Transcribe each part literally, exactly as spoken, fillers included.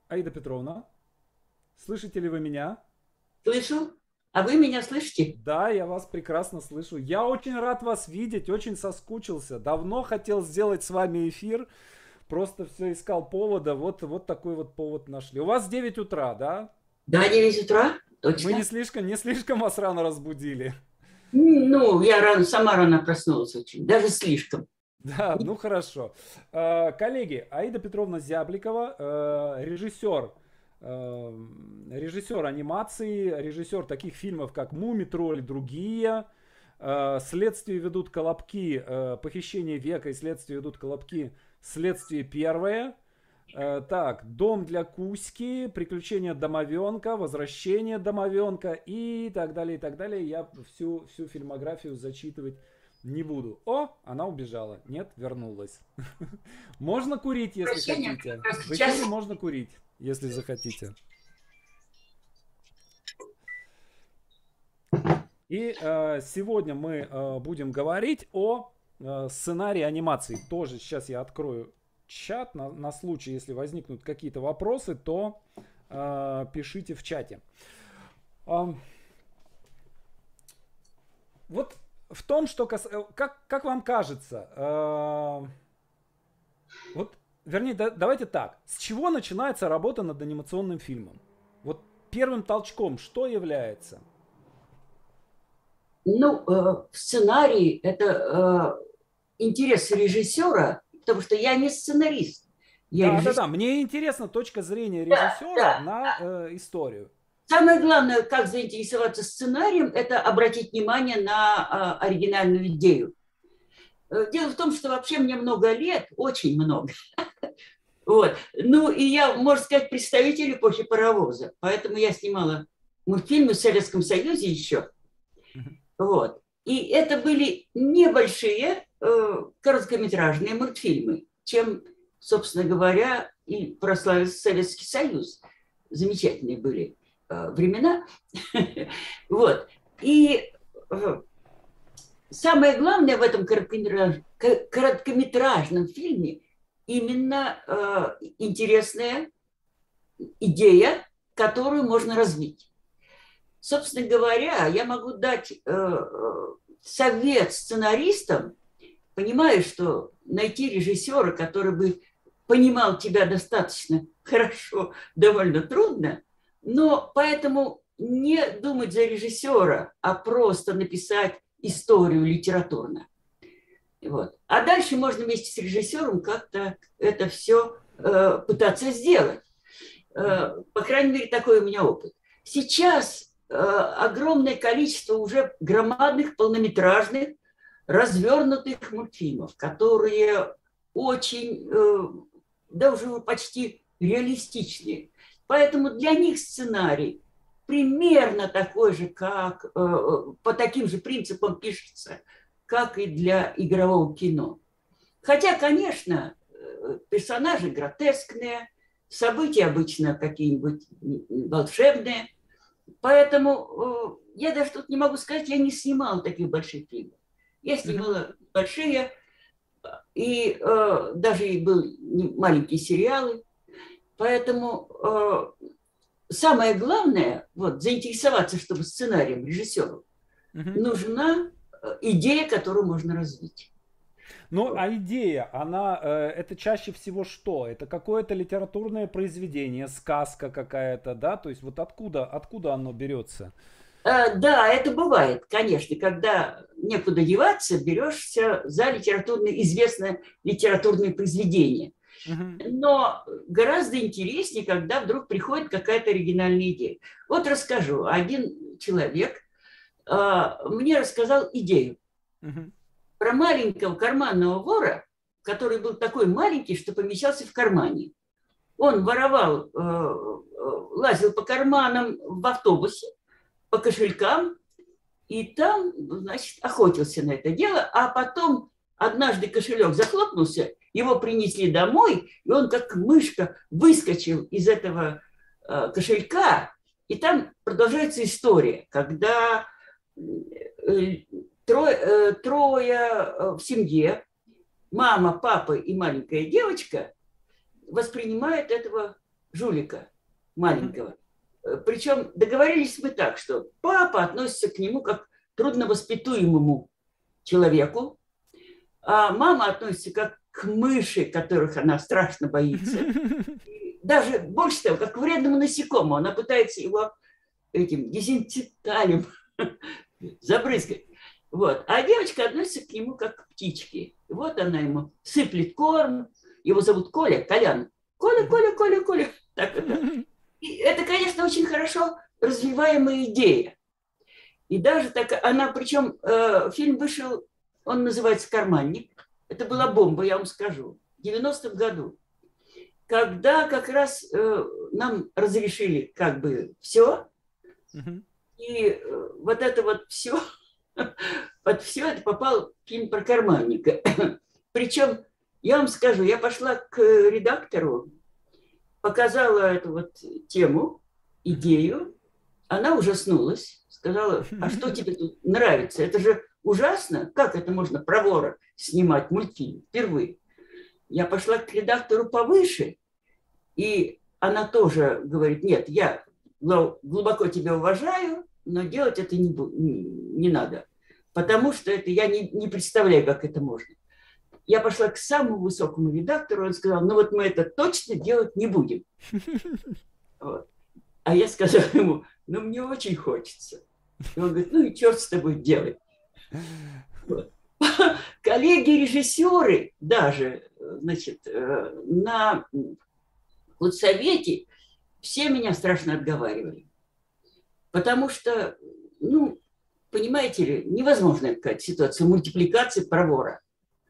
Аида Петровна, слышите ли вы меня? Слышу. А вы меня слышите? Да, я вас прекрасно слышу. Я очень рад вас видеть, очень соскучился. Давно хотел сделать с вами эфир, просто все искал повода. Вот, вот такой вот повод нашли. У вас девять утра, да? Да, девять утра, Мы не точно. слишком, не слишком вас рано разбудили. М, Ну, я рано, сама рано проснулась очень, даже слишком. Да, ну хорошо. Э, Коллеги, Аида Петровна Зябликова, э, режиссер, э, режиссер анимации, режиссер таких фильмов, как «Муми Тролль» и другие. Э, «Следствие ведут колобки», э, «Похищение века» и «Следствие ведут колобки», «Следствие первое». Э, Так, «Дом для Кузьки», «Приключения домовенка», «Возвращение домовенка» и так далее, и так далее. Я всю, всю фильмографию зачитывать не буду. О, она убежала. Нет, вернулась. Можно курить, если Прощения, хотите. как раз В сейчас. эфире можно курить, если захотите. И э, сегодня мы э, будем говорить о э, сценарии анимации. Тоже сейчас я открою чат на, на случай, если возникнут какие-то вопросы, то э, пишите в чате. А, вот в том, что кас... э, как, как вам кажется, э, вот, вернее, да, давайте так. С чего начинается работа над анимационным фильмом? Вот первым толчком что является? Ну, э, в сценарии это э, интерес режиссера, потому что я не сценарист, я Да, да, режиссер. да. Мне интересна точка зрения Да, режиссера да. на э, историю. Самое главное, как заинтересоваться сценарием, это обратить внимание на э, оригинальную идею. Э, Дело в том, что вообще мне много лет, очень много. Вот. Ну, и я, можно сказать, представитель эпохи паровоза. Поэтому я снимала мультфильмы в Советском Союзе еще. Вот. И это были небольшие э, короткометражные мультфильмы, чем, собственно говоря, и прославился Советский Союз. Замечательные были э, времена. Вот. И э, самое главное в этом короткометраж... короткометражном фильме именно э, интересная идея, которую можно развить. Собственно говоря, я могу дать э, совет сценаристам, понимаю, что найти режиссера, который бы понимал тебя достаточно хорошо, довольно трудно, но поэтому не думать за режиссера, а просто написать историю литературно. Вот. А дальше можно вместе с режиссером как-то это все э, пытаться сделать. Э, по крайней мере, такой у меня опыт. Сейчас э, огромное количество уже громадных полнометражных развернутых мультфильмов, которые очень, э, да уже почти реалистичные. Поэтому для них сценарий примерно такой же, как э, по таким же принципам пишется, как и для игрового кино. Хотя, конечно, персонажи гротескные, события обычно какие-нибудь волшебные. Поэтому э, я даже тут не могу сказать, я не снимала таких больших фильмов. Я снимала большие, и э, даже и были маленькие сериалы. Поэтому э, самое главное, вот, заинтересоваться, чтобы сценарием режиссеру нужна э, идея, которую можно развить. Ну, а идея, она, э, это чаще всего что? Это какое-то литературное произведение, сказка какая-то, да? То есть вот откуда, откуда оно берется? Э, Да, это бывает, конечно, когда некуда деваться, берешься за литературное, известное литературное произведение. Мгм. Но гораздо интереснее, когда вдруг приходит какая-то оригинальная идея. Вот расскажу. Один человек э, мне рассказал идею Мгм. про маленького карманного вора, который был такой маленький, что помещался в кармане. Он воровал, э, э, лазил по карманам в автобусе, по кошелькам, и там, значит, охотился на это дело, а потом однажды кошелек захлопнулся, его принесли домой, и он как мышка выскочил из этого э, кошелька, и там продолжается история, когда э, трое, э, трое э, в семье, мама, папа и маленькая девочка, воспринимают этого жулика маленького. Причем договорились мы так, что папа относится к нему как к трудновоспитуемому человеку, а мама относится как к мыши, которых она страшно боится. И даже больше того, как к вредному насекомому. Она пытается его этим дезинфекталем забрызгать. Вот. А девочка относится к нему как к птичке. Вот она ему сыплет корм. Его зовут Коля, Колян. Коля, Коля, Коля, Коля. Так это. И это, конечно, очень хорошо развиваемая идея. И даже так, она, причем э, фильм вышел, он называется «Карманник». Это была бомба, я вам скажу, в девяностом году. Когда как раз э, нам разрешили как бы все, uh-huh. и э, вот это вот все, под все это попал фильм про карманника. Причем, я вам скажу, я пошла к редактору, показала эту вот тему, идею, она ужаснулась, сказала, а что тебе тут нравится? Это же ужасно, как это можно про вора снимать мультфильм впервые? Я пошла к редактору повыше, и она тоже говорит, нет, я глубоко тебя уважаю, но делать это не, не, не надо, потому что это я не, не представляю, как это можно. Я пошла к самому высокому редактору, он сказал, ну вот мы это точно делать не будем. Вот. А я сказала ему, ну мне очень хочется. И он говорит, ну и черт с тобой делай. Вот. Коллеги-режиссеры даже, значит, на худсовете все меня страшно отговаривали. Потому что, ну, понимаете ли, невозможная какая-то ситуация мультипликации про вора.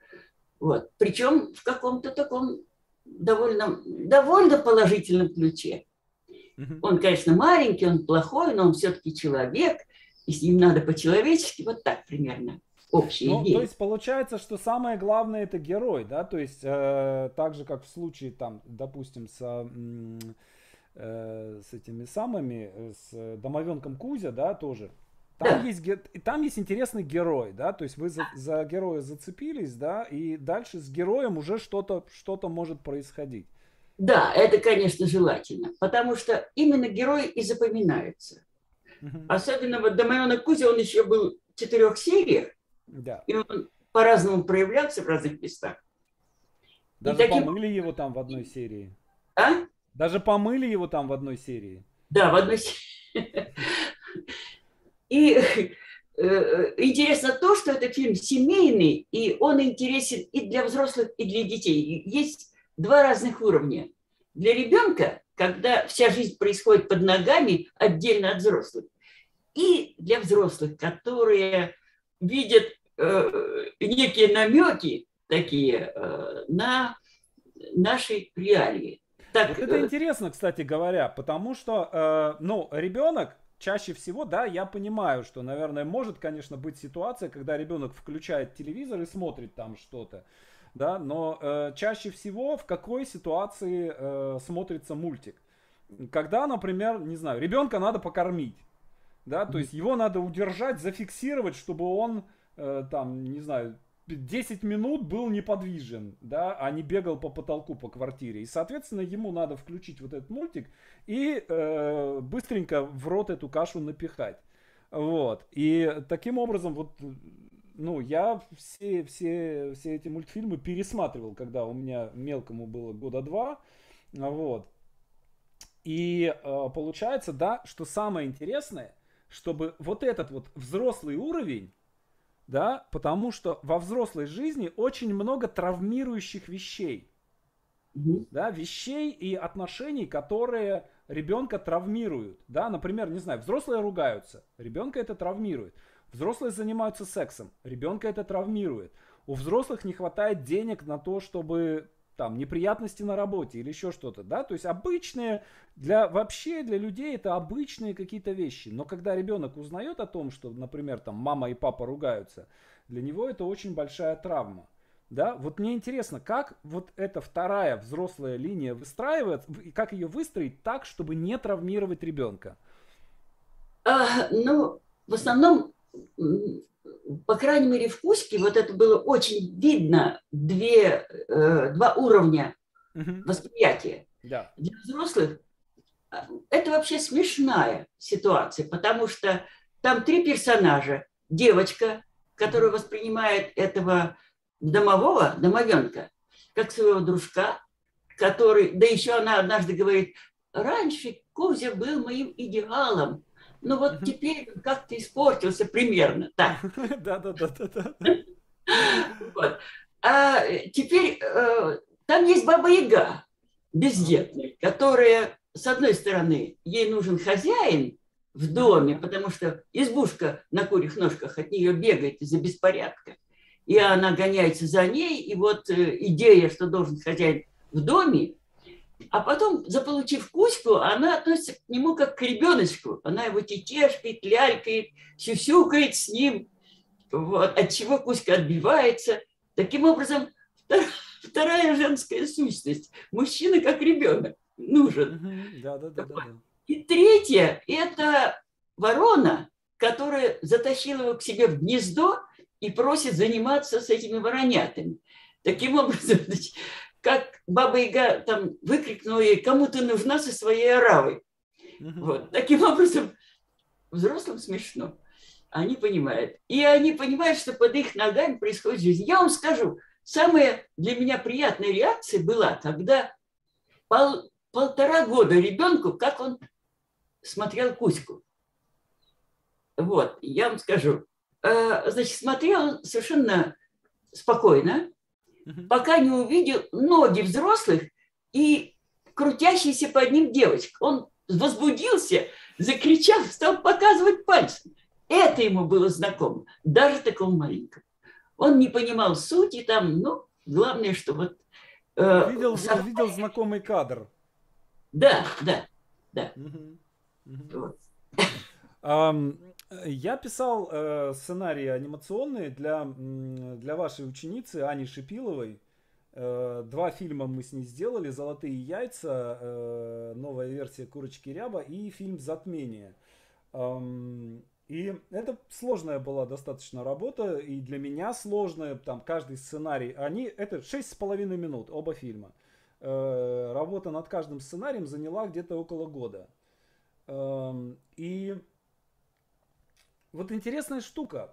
Вот. Причем в каком-то таком довольно, довольно положительном ключе. Mm-hmm. Он, конечно, маленький, он плохой, но он все-таки человек, и с ним надо по-человечески, вот так примерно. Общая ну, идея. То есть получается, что самое главное это герой, да, то есть э, так же, как в случае, там, допустим, с, э, с этими самыми, с домовенком Кузя, да, тоже. Там, да. есть, там есть интересный герой, да, то есть вы за, за героя зацепились, да, и дальше с героем уже что-то, что-то может происходить. Да, это, конечно, желательно, потому что именно герой и запоминается. Uh-huh. Особенно вот домовенок Кузя, он еще был в четырех сериях, да. И он по-разному проявлялся в разных местах. Даже таким... помыли его там в одной серии. А? Даже помыли его там в одной серии. Да, в одной серии. И э, интересно то, что это фильм семейный, и он интересен и для взрослых, и для детей. Есть два разных уровня. Для ребенка, когда вся жизнь происходит под ногами, отдельно от взрослых, и для взрослых, которые видят э, некие намеки такие э, на наши реалии. Так, вот это интересно, кстати говоря, потому что, э, ну, ребенок чаще всего, да, я понимаю, что, наверное, может, конечно, быть ситуация, когда ребенок включает телевизор и смотрит там что-то, да, но э, чаще всего в какой ситуации э, смотрится мультик? Когда, например, не знаю, ребенка надо покормить, да, то есть его надо удержать, зафиксировать, чтобы он э, там, не знаю, десять минут был неподвижен, да, а не бегал по потолку по квартире. И, соответственно, ему надо включить вот этот мультик и э, быстренько в рот эту кашу напихать. Вот. И таким образом, вот, ну, я все, все, все эти мультфильмы пересматривал, когда у меня мелкому было года два. Вот. И э, получается, да, что самое интересное, чтобы вот этот вот взрослый уровень, да, потому что во взрослой жизни очень много травмирующих вещей, mm-hmm. да, вещей и отношений, которые ребенка травмируют, да, например, не знаю, взрослые ругаются, ребенка это травмирует, взрослые занимаются сексом, ребенка это травмирует, у взрослых не хватает денег на то, чтобы там неприятности на работе или еще что-то, да, то есть обычные, для вообще для людей это обычные какие-то вещи, но когда ребенок узнает о том, что, например, там мама и папа ругаются, для него это очень большая травма, да, вот мне интересно, как вот эта вторая взрослая линия выстраивается, и как ее выстроить так, чтобы не травмировать ребенка? А, ну, в основном, по крайней мере, в Кузьке вот это было очень видно, две, э, два уровня uh-huh. восприятия. Да. Для взрослых это вообще смешная ситуация, потому что там три персонажа. Девочка, которая воспринимает этого домового, домовенка, как своего дружка, который, да еще она однажды говорит, раньше Кузя был моим идеалом, но вот теперь как-то испортился примерно так. Да-да-да-да-да. Вот. А теперь э, там есть Баба-Яга бездетная, которая, с одной стороны, ей нужен хозяин в доме, потому что избушка на курьих ножках от нее бегает из-за беспорядка. И она гоняется за ней, и вот э, идея, что должен хозяин в доме, а потом, заполучив Кузьку, она относится к нему как к ребеночку. Она его тетешкает, лялькает, сюсюкает с ним, вот, от чего Кузька отбивается. Таким образом, вторая женская сущность. Мужчина как ребенок нужен. Да, да, да, да, да. И третье – это ворона, которая затащила его к себе в гнездо и просит заниматься с этими воронятами. Таким образом, как Баба-Яга там выкрикнула ей, кому ты нужна со своей оравой. Uh-huh. Вот. Таким образом, взрослым смешно. Они понимают. И они понимают, что под их ногами происходит жизнь. Я вам скажу, самая для меня приятная реакция была, когда пол, полтора года ребенку, как он смотрел Кузьку. Вот, я вам скажу. Значит, смотрел он совершенно спокойно, пока не увидел ноги взрослых и крутящийся под ним девочек. Он возбудился, закричав, стал показывать пальцем. Это ему было знакомо, даже такому маленькому. Он не понимал сути там, ну, главное, что вот... Э, видел, за... видел знакомый кадр. Да, да, да. Угу. Угу. Вот. Um, я писал э, сценарии анимационные для, для вашей ученицы Ани Шипиловой. Э, два фильма мы с ней сделали: «Золотые яйца», э, новая версия «Курочки Ряба» и фильм «Затмение». Эм, и это сложная была достаточно работа, и для меня сложная, там каждый сценарий, они, это шесть с половиной минут, оба фильма. Э, работа над каждым сценарием заняла где-то около года. Эм, и вот интересная штука.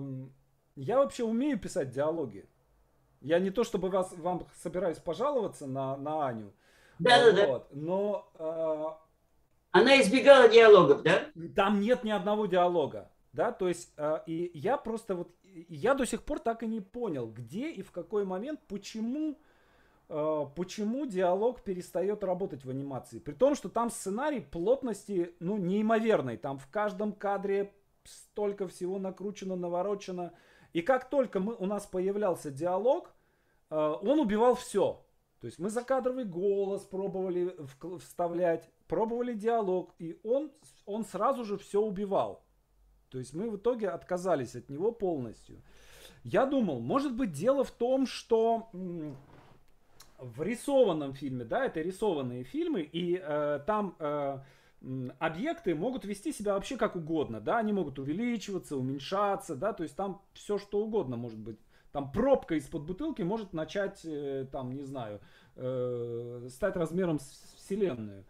Я вообще умею писать диалоги. Я не то чтобы вас, вам собираюсь пожаловаться на, на Аню. Да, да, вот, да. Но... Э, она избегала диалогов, да? Там нет ни одного диалога. Да, то есть, э, и я просто вот... Я до сих пор так и не понял, где и в какой момент, почему... Почему диалог перестает работать в анимации? При том, что там сценарий плотности, ну, неимоверной. Там в каждом кадре столько всего накручено, наворочено. И как только мы, у нас появлялся диалог, он убивал все. То есть мы закадровый голос пробовали вставлять, пробовали диалог, и он, он сразу же все убивал. То есть мы в итоге отказались от него полностью. Я думал, может быть, дело в том, что... В рисованном фильме, да, это рисованные фильмы, и э, там э, объекты могут вести себя вообще как угодно, да, они могут увеличиваться, уменьшаться, да, то есть там все что угодно может быть. Там пробка из-под бутылки может начать, э, там, не знаю, э, стать размером с Вселенную.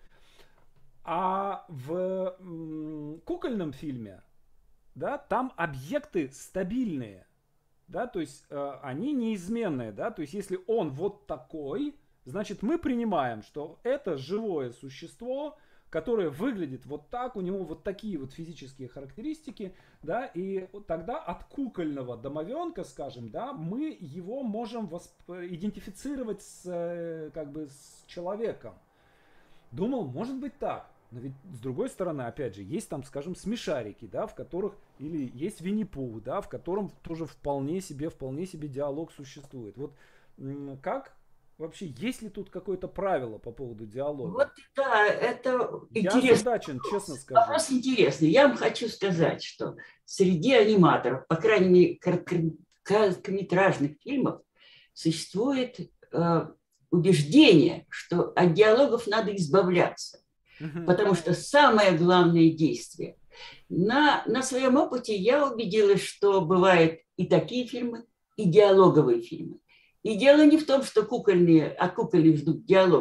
А в э, кукольном фильме, да, там объекты стабильные. Да, то есть э, они неизменные, да, то есть если он вот такой, значит мы принимаем, что это живое существо, которое выглядит вот так, у него вот такие вот физические характеристики, да, и тогда от кукольного домовенка, скажем, да, мы его можем восп- идентифицировать с, э, как бы с человеком. Думал, может быть так. Но ведь с другой стороны, опять же, есть там, скажем, смешарики, да, в которых, или есть Винни-Пух, да, в котором тоже вполне себе, вполне себе диалог существует. Вот как вообще, есть ли тут какое-то правило по поводу диалога? Вот да, это интересно. Я озадачен, честно скажу. Вопрос интересный. Я вам хочу сказать, что среди аниматоров, по крайней мере, короткометражных фильмов, существует э, убеждение, что от диалогов надо избавляться. Потому что самое главное действие. На, на своем опыте я убедилась, что бывают и такие фильмы, и диалоговые фильмы. И дело не в том, что кукольные, от кукольных ждут диалогов,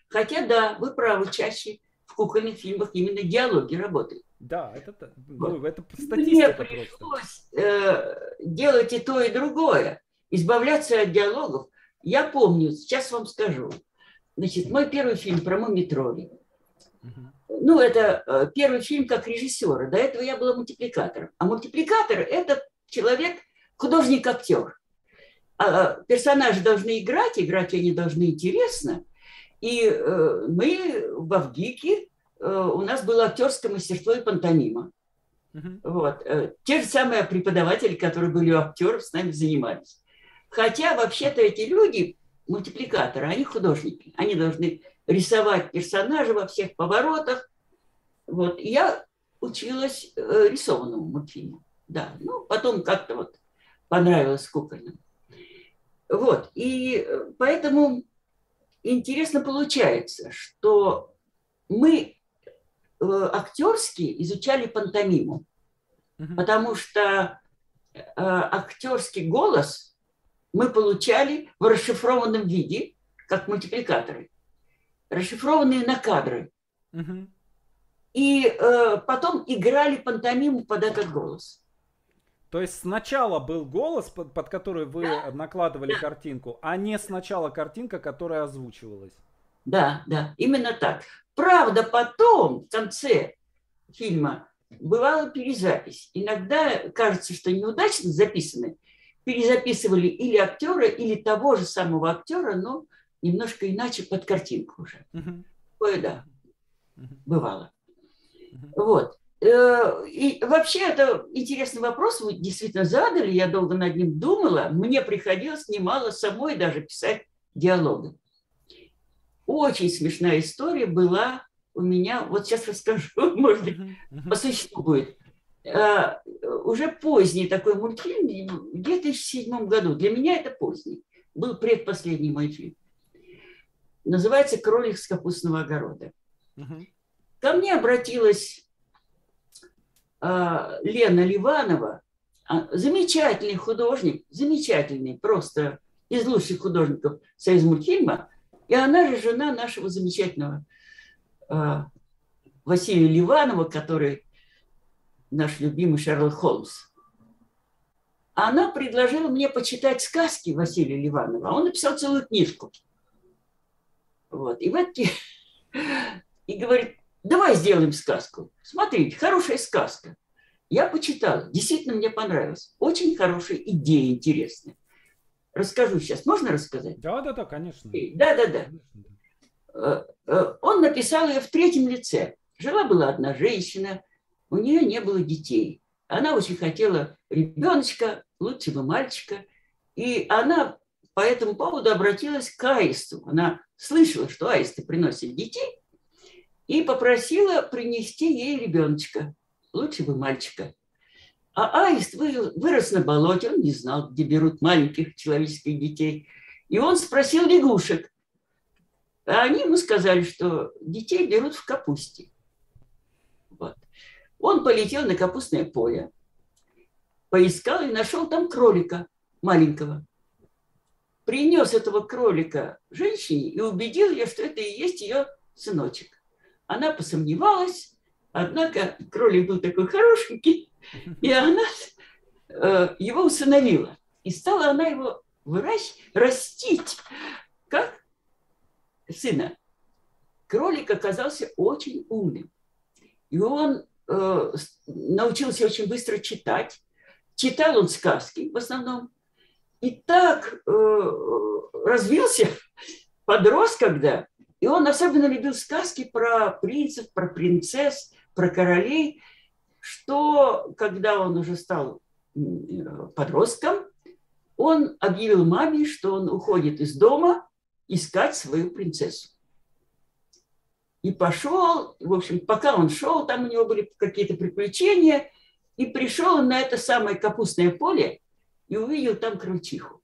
Хотя, да, вы правы, чаще в кукольных фильмах именно диалоги работают. Да, это, ну, это Мне статистика просто. пришлось э, делать и то, и другое, избавляться от диалогов. Я помню, сейчас вам скажу. Значит, мой первый фильм про мумий-троллей. Угу. Ну, это э, первый фильм как режиссера. До этого я была мультипликатором. А мультипликатор – это человек, художник-актер. А персонажи должны играть, играть они должны интересно. И э, мы в Авгике, э, у нас было актерское мастерство и пантомима. Uh-huh. Вот. Э, те же самые преподаватели, которые были у актеров, с нами занимались. Хотя вообще-то эти люди, мультипликаторы, они художники. Они должны рисовать персонажей во всех поворотах. Вот. И я училась э, рисованному мультфильму. Да. Ну, потом как-то вот понравилось кукольным. Вот. И поэтому интересно получается, что мы э, актерски изучали пантомиму, uh-huh. потому что э, актерский голос мы получали в расшифрованном виде, как мультипликаторы, расшифрованные на кадры. Uh-huh. И э, потом играли пантомиму под этот голос. То есть сначала был голос, под, под который вы да. накладывали да. картинку, а не сначала картинка, которая озвучивалась. Да, да, именно так. Правда, потом, в конце фильма, бывала перезапись. Иногда кажется, что неудачно записаны. Перезаписывали или актера, или того же самого актера, но немножко иначе под картинку уже. Uh-huh. Ой, да, uh-huh. бывало. Uh-huh. Вот. И вообще, это интересный вопрос вы действительно задали, я долго над ним думала. Мне приходилось немало самой даже писать диалоги. Очень смешная история была у меня, вот сейчас расскажу, может быть, по существу будет. Уже поздний такой мультфильм, в две тысячи седьмом году. Для меня это поздний. Был предпоследний мой фильм. Называется «Кролик с капустного огорода». Ко мне обратилась Лена Ливанова, замечательный художник, замечательный, просто из лучших художников Союзмультфильма, и она же жена нашего замечательного Василия Ливанова, который наш любимый Шерлок Холмс. Она предложила мне почитать сказки Василия Ливанова, а он написал целую книжку. Вот. И, в эти... и говорит, давай сделаем сказку. Смотрите, хорошая сказка. Я почитала. Действительно, мне понравилось. Очень хорошая идея, интересная. Расскажу сейчас. Можно рассказать? Да, да, да, конечно. Да, да, да. Он написал ее в третьем лице. Жила-была одна женщина, у нее не было детей. Она очень хотела ребеночка, лучше бы мальчика. И она по этому поводу обратилась к аисту. Она слышала, что аисты приносят детей, и попросила принести ей ребеночка, лучше бы мальчика. А аист вырос на болоте, он не знал, где берут маленьких человеческих детей. И он спросил лягушек. А они ему сказали, что детей берут в капусте. Вот. Он полетел на капустное поле, поискал и нашел там кролика маленького. Принес этого кролика женщине и убедил ее, что это и есть ее сыночек. Она посомневалась, однако кролик был такой хорошенький, и она э, его усыновила. И стала она его выращ... растить как сына. Кролик оказался очень умным. И он э, научился очень быстро читать. Читал он сказки в основном. И так э, развился, подрос когда. И он особенно любил сказки про принцев, про принцесс, про королей, что, когда он уже стал подростком, он объявил маме, что он уходит из дома искать свою принцессу. И пошел, в общем, пока он шел, там у него были какие-то приключения, и пришел он на это самое капустное поле и увидел там крольчиху.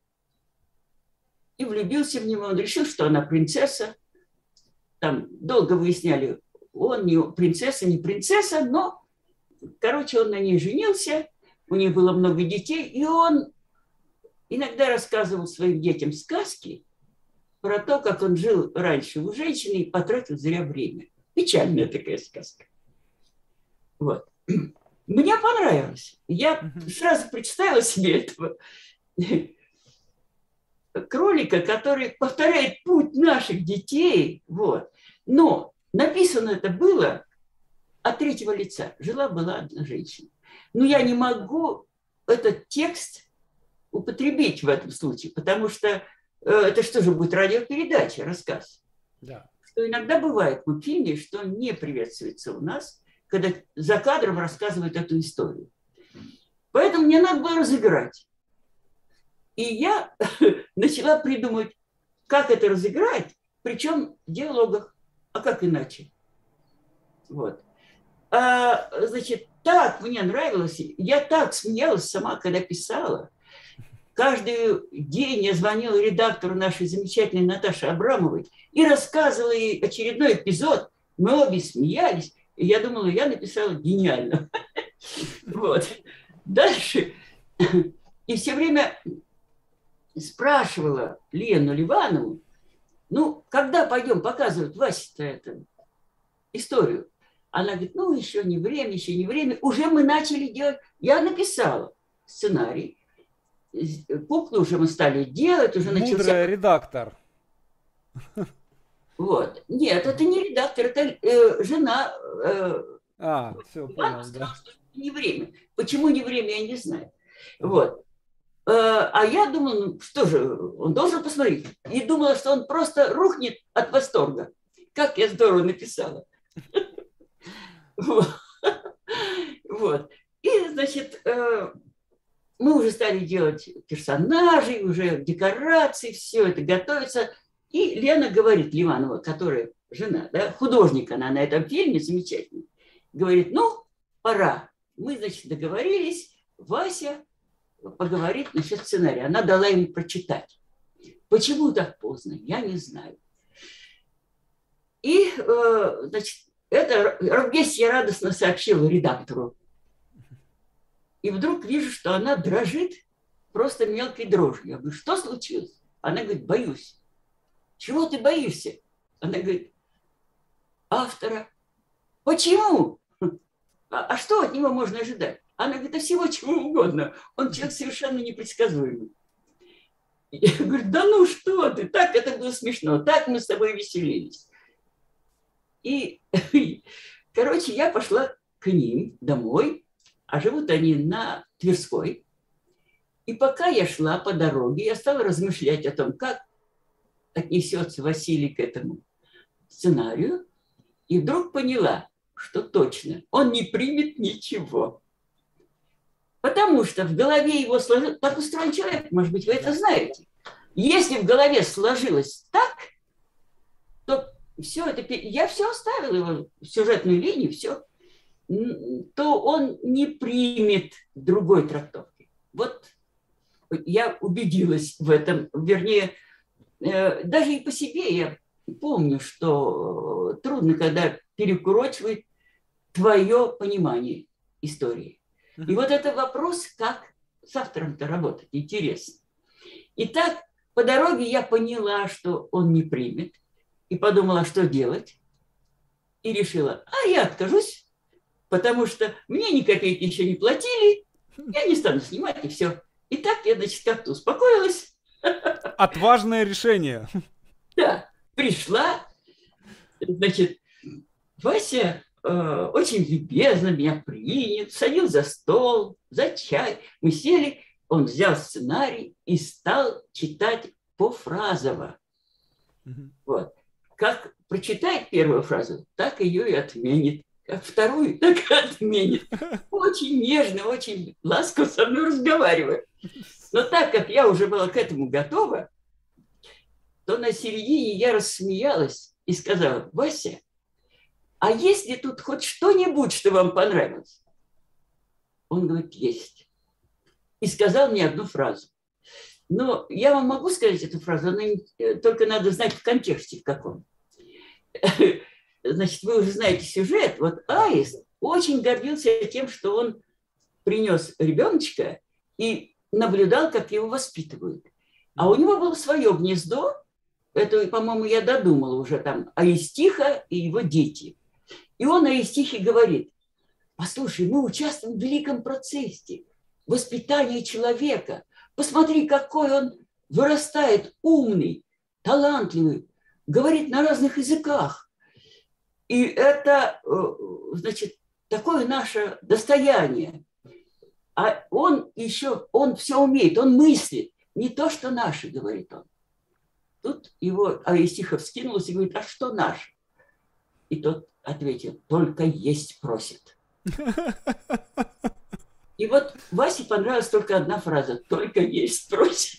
И влюбился в него, он решил, что она принцесса. Там долго выясняли, он не принцесса, не принцесса, но, короче, он на ней женился, у них было много детей, и он иногда рассказывал своим детям сказки, про то, как он жил раньше у женщины и потратил зря время. Печальная такая сказка. Вот. Мне понравилось. Я сразу представила себе этого кролика, который повторяет путь наших детей. Вот. Но написано это было от третьего лица. Жила-была одна женщина. Но я не могу этот текст употребить в этом случае, потому что э, это что же будет, радиопередача, рассказ. Да. Что иногда бывает в мультфильме, что не приветствуется у нас, когда за кадром рассказывают эту историю. Поэтому мне надо было разыграть. И я начала придумывать, как это разыграть, причем в диалогах. А как иначе? Вот. А, значит, так мне нравилось. Я так смеялась сама, когда писала. Каждый день я звонила редактору нашей замечательной Наташе Абрамовой и рассказывала ей очередной эпизод. Мы обе смеялись. И я думала, я написала гениально. Вот. Дальше. И все время спрашивала Лену Ливанову, ну, когда пойдем показывать Васе-то эту историю? Она говорит, ну, еще не время, еще не время. Уже мы начали делать. Я написала сценарий. Куклы уже мы стали делать. Уже Мудрый начался... редактор. Вот. Нет, это не редактор, это э, жена. Э, а, все, понял, сказала, да. что не время. Почему не время, я не знаю. Вот. Э, а я думала, ну что же, он должен посмотреть. И думала, что он просто рухнет от восторга. Как я здорово написала. Вот. И, значит, мы уже стали делать персонажей, уже декорации, все это готовится. И Лена говорит, Ливанова, которая жена, да, художник, она на этом фильме замечательный, говорит, ну, пора. Мы, значит, договорились, Вася поговорит насчет сценария. Она дала ему прочитать. Почему так поздно, я не знаю. И, значит, это весь я радостно сообщила редактору. И вдруг вижу, что она дрожит просто мелкой дрожью. Я говорю, что случилось? Она говорит, боюсь. Чего ты боишься? Она говорит, автора. Почему? А, а что от него можно ожидать? Она говорит, а всего чего угодно. Он человек совершенно непредсказуемый. Я говорю, да ну что ты, так это было смешно, так мы с тобой веселились. И, короче, я пошла к ним домой, а живут они на Тверской. И пока я шла по дороге, я стала размышлять о том, как отнесется Василий к этому сценарию, и вдруг поняла, что точно он не примет ничего. Потому что в голове его сложилось... Так устроен человек, может быть, вы это знаете. Если в голове сложилось так, то все это... Я все оставила его, сюжетную линию, все, то он не примет другой трактовки. Вот я убедилась в этом. Вернее, даже и по себе я помню, что трудно, когда перекурочивает твое понимание истории. И вот это вопрос, как с автором-то работать, интересно. Итак, по дороге я поняла, что он не примет, и подумала, что делать, и решила, а я откажусь, потому что мне ни копейки еще не платили, я не стану снимать, и все. И так я, значит, как-то успокоилась. Отважное решение. Да, пришла, значит, Вася э, очень любезно меня принял, садил за стол, за чай. Мы сели, он взял сценарий и стал читать пофразово. Mm-hmm. Вот. Как прочитает первую фразу, так ее и отменит. Как вторую, так и отменит. Очень нежно, очень ласково со мной разговаривает. Но так как я уже была к этому готова, то на середине я рассмеялась и сказала, Вася, а есть ли тут хоть что-нибудь, что вам понравилось? Он говорит, есть. И сказал мне одну фразу. Но я вам могу сказать эту фразу, она не, только надо знать в контексте, в каком. Значит, вы уже знаете сюжет. Вот Аист очень гордился тем, что он принес ребеночка и наблюдал, как его воспитывают. А у него было свое гнездо, это, по-моему, я додумала уже там, Аистиха и его дети. И он Аистихе говорит: послушай, мы участвуем в великом процессе воспитания человека. Посмотри, какой он вырастает, умный, талантливый, говорит на разных языках. И это, значит, такое наше достояние. А он еще, он все умеет, он мыслит. Не то, что наши, говорит он. Тут его Аистиха вскинулась и говорит: а что наш? И тот ответил: только есть просит. И вот Васе понравилась только одна фраза: только есть просит.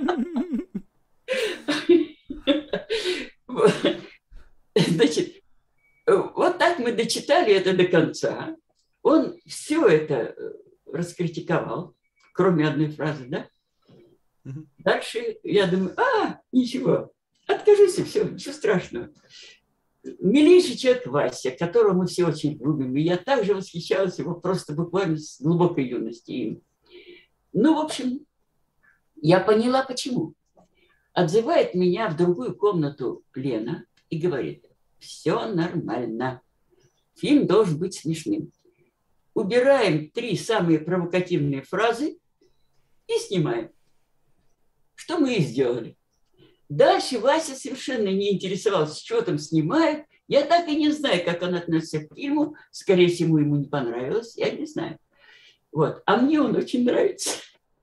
Значит, вот так мы дочитали это до конца. Он все это раскритиковал, кроме одной фразы, да? Дальше я думаю: а, ничего, откажись, и все, ничего страшного. Милейший человек Вася, которого мы все очень любим, и я также восхищалась его просто буквально с глубокой юности им. Ну, в общем, я поняла, почему. Отзывает меня в другую комнату Лена и говорит: все нормально, фильм должен быть смешным. Убираем три самые провокативные фразы и снимаем. Что мы и сделали. Дальше Вася совершенно не интересовался, что там снимают. Я так и не знаю, как он относится к фильму. Скорее всего, ему не понравилось. Я не знаю. Вот. А мне он очень нравится.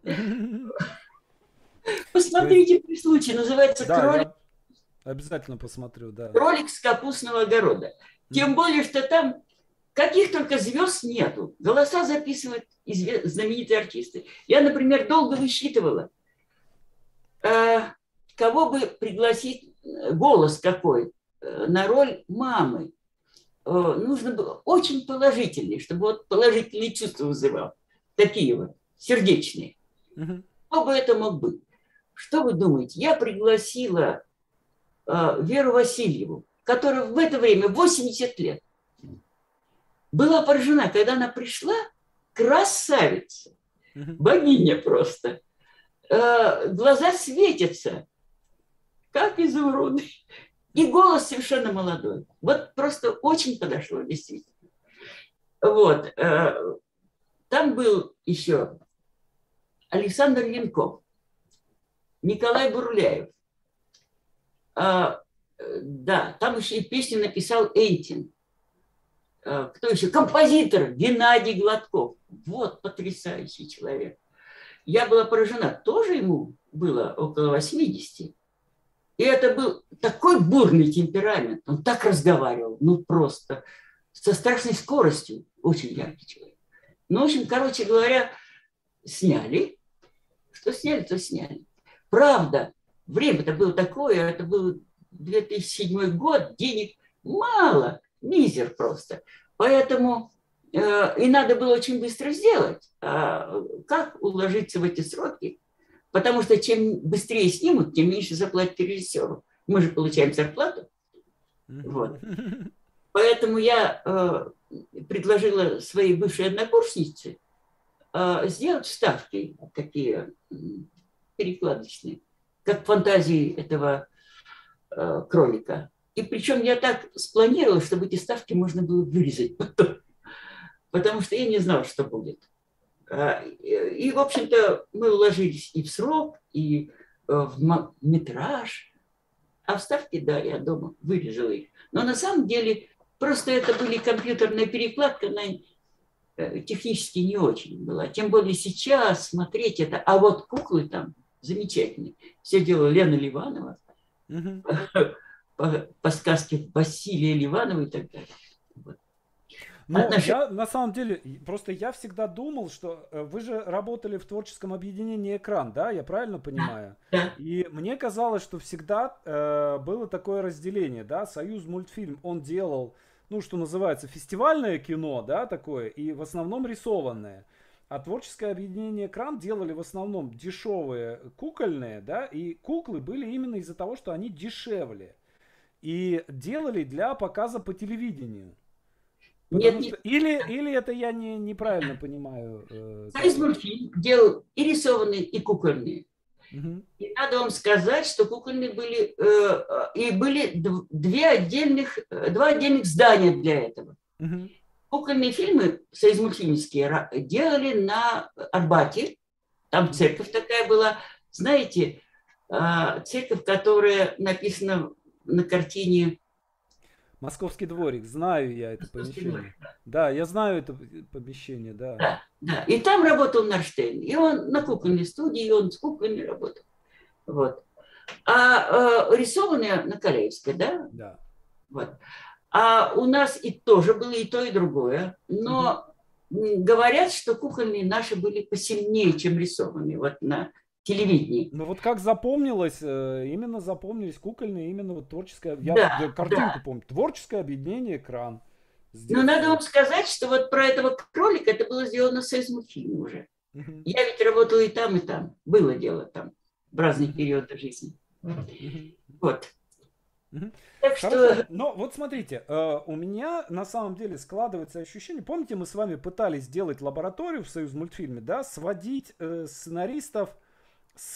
Посмотрите при случае. Называется «Кролик». Обязательно посмотрю, да. «Кролик с капустного огорода». Тем более, что там каких только звезд нету. Голоса записывают знаменитые артисты. Я, например, долго высчитывала, кого бы пригласить, голос какой, на роль мамы. Нужно было очень положительный, чтобы вот положительные чувства вызывал. Такие вот, сердечные. Угу. Кто бы это мог быть? Что вы думаете? Я пригласила Веру Васильеву, которая в это время восемьдесят лет. Была поражена, когда она пришла, красавица, богиня просто. Глаза светятся, как изумруды. И голос совершенно молодой. Вот просто очень подошло, действительно. Вот. Там был еще Александр Янков, Николай Бурляев. Да, там еще и песню написал Эйтин. Кто еще? Композитор Геннадий Гладков. Вот потрясающий человек. Я была поражена. Тоже ему было около восьмидесяти. И это был такой бурный темперамент. Он так разговаривал. Ну, просто со страшной скоростью. Очень яркий человек. Ну, в общем, короче говоря, сняли. Что сняли, то сняли. Правда, время-то было такое. Это был две тысячи седьмой год. Денег мало. Мизер просто. Поэтому э, и надо было очень быстро сделать. А как уложиться в эти сроки? Потому что чем быстрее снимут, тем меньше заплатят режиссеру. Мы же получаем зарплату. Вот. Поэтому я э, предложила своей бывшей однокурснице э, сделать вставки такие э, перекладочные, как фантазии этого э, кролика. И причем я так спланировала, чтобы эти ставки можно было вырезать потом. Потому что я не знала, что будет. И, в общем-то, мы уложились и в срок, и в метраж. А вставки, да, я дома вырезала их. Но на самом деле просто это были компьютерная перекладка, она технически не очень была. Тем более сейчас смотреть это. А вот куклы там замечательные. Все делала Лена Ливанова. Угу. По, по сказке Василия Ливанова и так далее. Вот. Ну, Отнош... я на самом деле, просто я всегда думал, что вы же работали в творческом объединении «Экран», да, я правильно понимаю? Да. И мне казалось, что всегда э, было такое разделение, да, Союз мультфильм, он делал, ну, что называется, фестивальное кино, да, такое, и в основном рисованное. А творческое объединение «Экран» делали в основном дешевые кукольные, да, и куклы были именно из-за того, что они дешевле. И делали для показа по телевидению. Нет, что... нет. Или, или это я не, неправильно понимаю? Э, Союз мультфильм делал и рисованные, и кукольные. Мгм. И надо вам сказать, что кукольные были, э, и были дв- две отдельных, э, два отдельных здания для этого. Мгм. Кукольные фильмы союзмультфильмские ра- делали на Арбате. Там Мгм. церковь такая была. Знаете, а, церковь, которая написана на картине Московский дворик, знаю я это «Московский дворик». помещение. Да, я знаю это помещение, да. Да, да. И там работал Нарштейн. И он на кукольной студии, и он с куклами работал. Вот. А э, рисованные на Калеевской, да? Да. Вот. А у нас и тоже было и то, и другое. Мгм. Но говорят, что кукольные наши были посильнее, чем рисованные вот на телевидении. Ну вот как запомнилось, э, именно запомнились кукольные, именно вот творческое, я да, Да, картинку да. помню, творческое объединение «Экран» с Но надо детства. вам сказать, что вот про этого кролика это было сделано в Союзмультфильме уже. Мгм. Я ведь работала и там, и там. Было дело там в разных Мгм. периодах жизни. Мгм. Вот. Мгм. Так Хорошо, что но вот смотрите, э, у меня на самом деле складывается ощущение, помните, мы с вами пытались сделать лабораторию в Союзмультфильме, да, сводить э, сценаристов с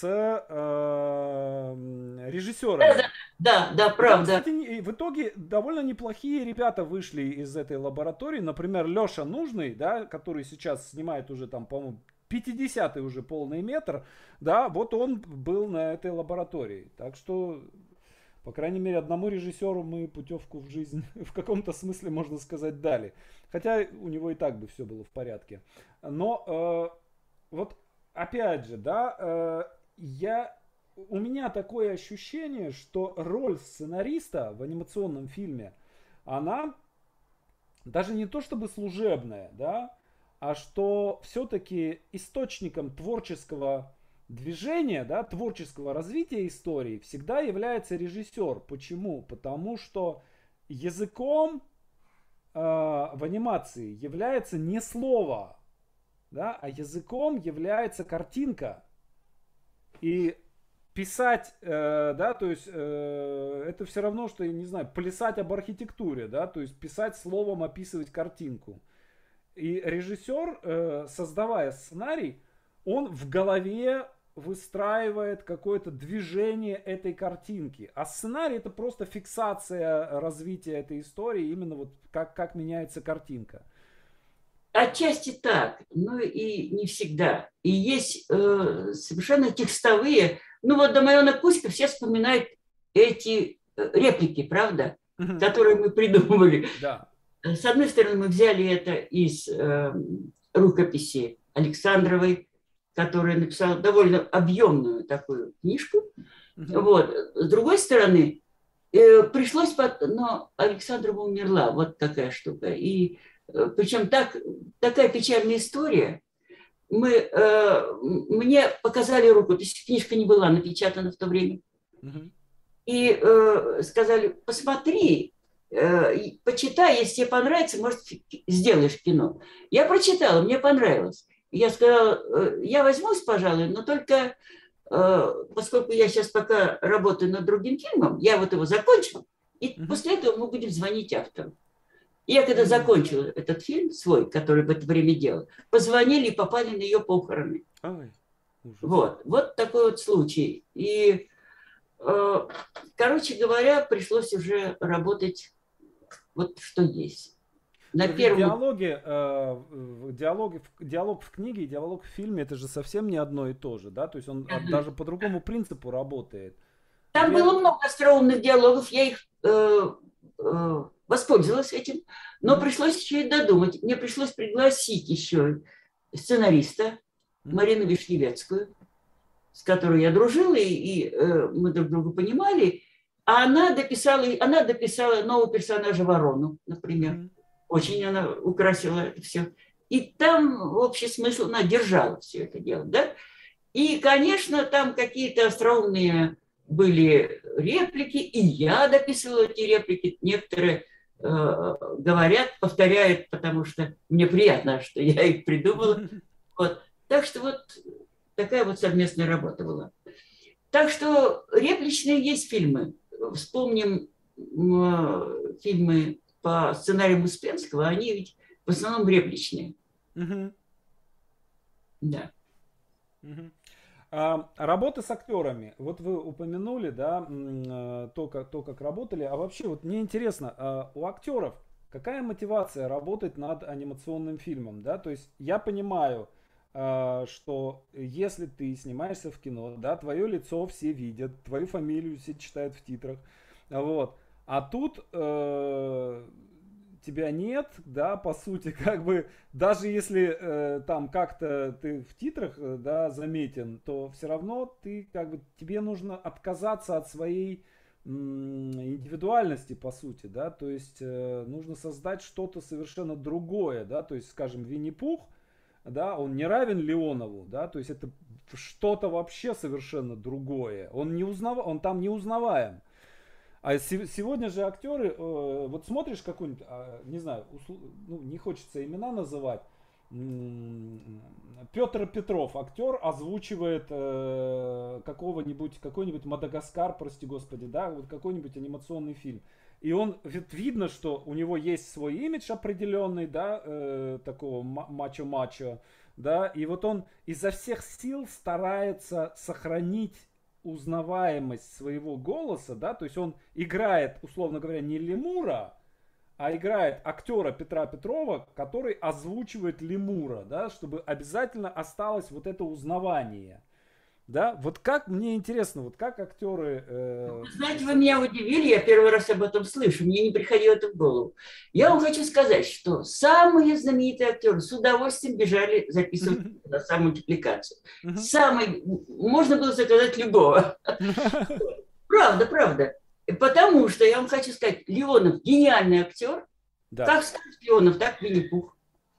э, м, да, да, режиссерами. да, да, И там, правда. кстати, не- в итоге довольно неплохие ребята вышли из этой лаборатории. Например, Леша Нужный, да, который сейчас снимает уже там, по-моему, пятидесятый уже полный метр, да, вот он был на этой лаборатории. Так что, по крайней мере, одному режиссеру мы путевку в жизнь в каком-то смысле, можно сказать, дали. Хотя у него и так бы все было в порядке. Но э, вот опять же, да, э, я у меня такое ощущение, что роль сценариста в анимационном фильме, она даже не то чтобы служебная, да, а что все-таки источником творческого движения, да, творческого развития истории всегда является режиссер. Почему? Потому что языком э, в анимации является не слово, да, а языком является картинка. И писать, э, да, то есть э, это все равно, что, я не знаю, плясать об архитектуре, да, то есть писать словом, описывать картинку. И режиссер, э, создавая сценарий, он в голове выстраивает какое-то движение этой картинки. А сценарий это просто фиксация развития этой истории, именно вот как, как меняется картинка. Отчасти так, но и не всегда. И есть э, совершенно текстовые. Ну вот Домайона Кузька все вспоминают эти э, реплики, правда, Мгм. которые мы придумывали. Да. С одной стороны, мы взяли это из э, рукописи Александровой, которая написала довольно объемную такую книжку. Мгм. Вот. С другой стороны, э, пришлось, под... но Александрова умерла, вот такая штука. И э, причем так, такая печальная история. Мы, э, мне показали рукопись, книжка не была напечатана в то время. Мгм. И э, сказали, посмотри, э, почитай, если тебе понравится, может, сделаешь кино. Я прочитала, мне понравилось. Я сказала, э, я возьмусь, пожалуй, но только э, поскольку я сейчас пока работаю над другим фильмом, я вот его закончила, и Мгм. после этого мы будем звонить автору. И я когда Мгм. закончила этот фильм свой, который в это время делала, позвонили и попали на ее похороны. Ай, ужас. Вот, вот такой вот случай. И Э, короче говоря, пришлось уже работать вот что есть. На Но ведь первом... диалоги, э, в- диалоги, в- диалог в книге и диалог в фильме это же совсем не одно и то же, да, то есть он а, даже по другому принципу работает. Там Где... было много остроумных диалогов, я их э, э, воспользовалась этим, но Мгм. пришлось еще и додумать. Мне пришлось пригласить еще сценариста Мгм. Марину Вишневецкую, с которой я дружила, и, и э, мы друг друга понимали. А она дописала, она дописала нового персонажа Ворону, например. Мгм. Очень она украсила это все. И там общий смысл, она держала все это дело, да. И, конечно, там какие-то остроумные были реплики, и я дописывала эти реплики. Некоторые э, говорят, повторяют, потому что мне приятно, что я их придумала. Вот. Так что вот такая вот совместная работа была. Так что репличные есть фильмы. Вспомним э, фильмы по сценарию Успенского, они ведь в основном репличные. Мгм. Да. Мгм. А, работа с актерами. Вот вы упомянули, да, м, э, то, как, то, как работали. А вообще, вот мне интересно, а у актеров какая мотивация работать над анимационным фильмом, да? То есть я понимаю, а, что если ты снимаешься в кино, да, твое лицо все видят, твою фамилию все читают в титрах, вот. А тут э, тебя нет, да, по сути, как бы, даже если э, там как-то ты в титрах, э, да, заметен, то все равно ты, как бы, тебе нужно отказаться от своей м, индивидуальности, по сути, да, то есть э, нужно создать что-то совершенно другое, да, то есть, скажем, Винни-Пух, да, он не равен Леонову, да, то есть это что-то вообще совершенно другое, он не узнав... он там не узнаваем. А сегодня же актеры, э, вот смотришь какой-нибудь, э, не знаю, услу, ну, не хочется имена называть, Петр Петров, актер, озвучивает э, какого-нибудь, какой-нибудь Мадагаскар, прости господи, да, вот какой-нибудь анимационный фильм. И он, видно, что у него есть свой имидж определенный, да, э, такого мачо-мачо, да, и вот он изо всех сил старается сохранить узнаваемость своего голоса, да, то есть он играет, условно говоря, не лемура, а играет актера Петра Петрова, который озвучивает лемура, да, чтобы обязательно осталось вот это узнавание. Да, вот как, мне интересно, вот как актеры... Э... Знаете, вы меня удивили, я первый раз об этом слышу, мне не приходило это в голову. Я вам хочу сказать, что самые знаменитые актеры с удовольствием бежали записывать на самую мультипликацию. Самый, можно было заказать любого. Правда, правда. Потому что, я вам хочу сказать, Леонов гениальный актер. Да. Как скажет Леонов, так Винни-Пух.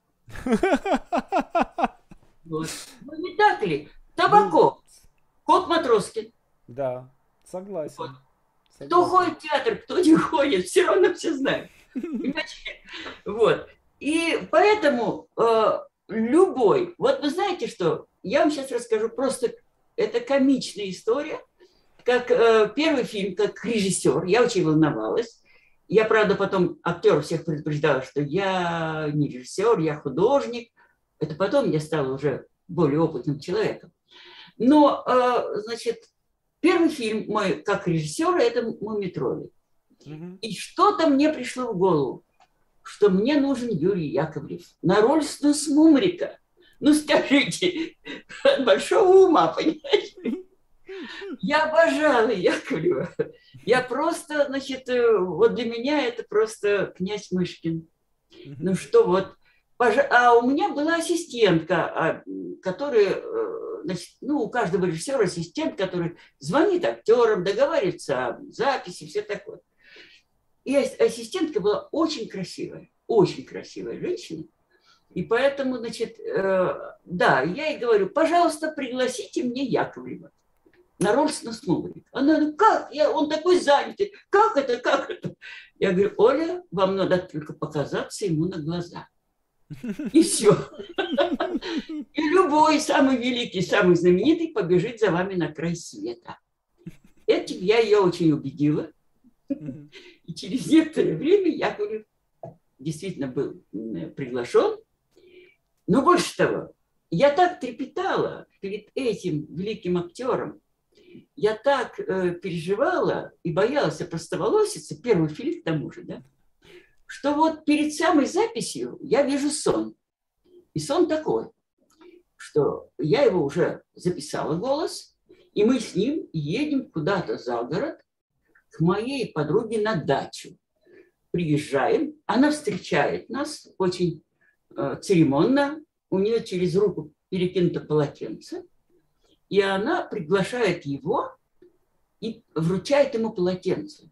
Вот. Ну не так ли? Табаков. Кот Матроскин. Да, согласен. Вот. Согласен. Кто ходит в театр, кто не ходит, все равно все знают. Вот. И поэтому э, любой... Вот вы знаете что? Я вам сейчас расскажу просто... Это комичная история. Как э, первый фильм, как режиссер. Я очень волновалась. Я, правда, потом актеров всех предупреждала, что я не режиссер, я художник. Это потом я стала уже более опытным человеком. Но, значит, первый фильм мой как режиссера – это «Мумий-тролли». Mm-hmm. И что-то мне пришло в голову, что мне нужен Юрий Яковлев на роль Снусмумрика. Ну, скажите, от большого ума, понимаете? Я обожала Яковлева. Я просто, значит, вот для меня это просто князь Мышкин. Mm-hmm. Ну что вот. А у меня была ассистентка, которая... Значит, ну, у каждого режиссера ассистент, который звонит актерам, договаривается о записи, все такое. И ассистентка была очень красивая, очень красивая женщина. И поэтому, значит, э, да, я ей говорю, пожалуйста, пригласите мне Яковлева на роль Снусмумрика. Она говорит, как? Я, он такой занятый. Как это, как это? Я говорю, Оля, вам надо только показаться ему на глаза. И все. И любой самый великий, самый знаменитый побежит за вами на край света. Этим я ее очень убедила. И через некоторое время Яковлев действительно был приглашен. Но больше того, я так трепетала перед этим великим актером. Я так э, переживала и боялась опростоволоситься. Первый фильм к тому же, да? Что вот перед самой записью я вижу сон. И сон такой, что я его уже записала голос, и мы с ним едем куда-то за город к моей подруге на дачу. Приезжаем, она встречает нас очень э, церемонно, у нее через руку перекинуто полотенце, и она приглашает его и вручает ему полотенце.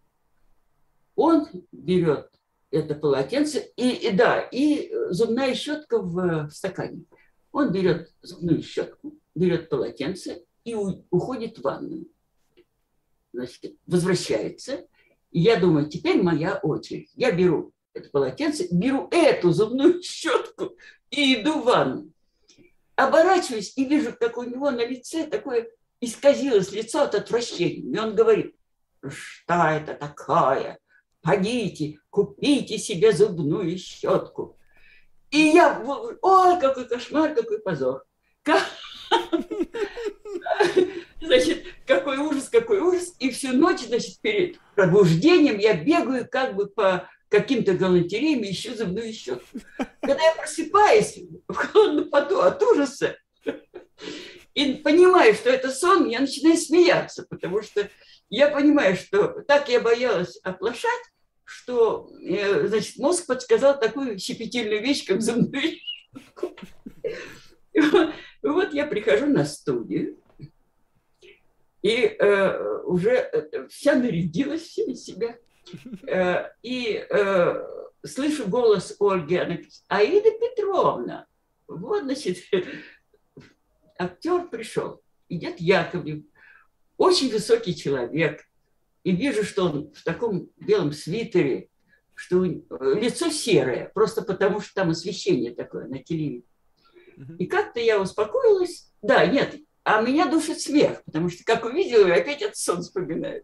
Он берет это полотенце, и, и да, и зубная щетка в стакане. Он берет зубную щетку, берет полотенце и у, уходит в ванную. Значит, возвращается. И я думаю, теперь моя очередь. Я беру это полотенце, беру эту зубную щетку и иду в ванну. Оборачиваюсь и вижу, как у него на лице такое исказилось лицо от отвращения. И он говорит, что это такое? Пойдите, купите себе зубную щетку. И я, ой, какой кошмар, какой позор. Как, Значит, какой ужас, какой ужас. И всю ночь, значит, перед пробуждением я бегаю как бы по каким-то галантереям, ищу зубную щетку. Когда я просыпаюсь в холодном поту от ужаса и понимаю, что это сон, я начинаю смеяться, потому что я понимаю, что так я боялась оплошать, что, значит, мозг подсказал такую щепетильную вещь, как зубную щетку. И вот я прихожу на студию, и э, уже вся нарядилась, вся из себя. Э, и э, слышу голос Ольги, она говорит: Аида Петровна, вот, значит, актер пришел, идет Яковлев, очень высокий человек, и вижу, что он в таком белом свитере, что лицо серое, просто потому что там освещение такое на телевизоре. И как-то я успокоилась. Да, нет, а меня душит смех, потому что, как увидела, опять этот сон вспоминаю.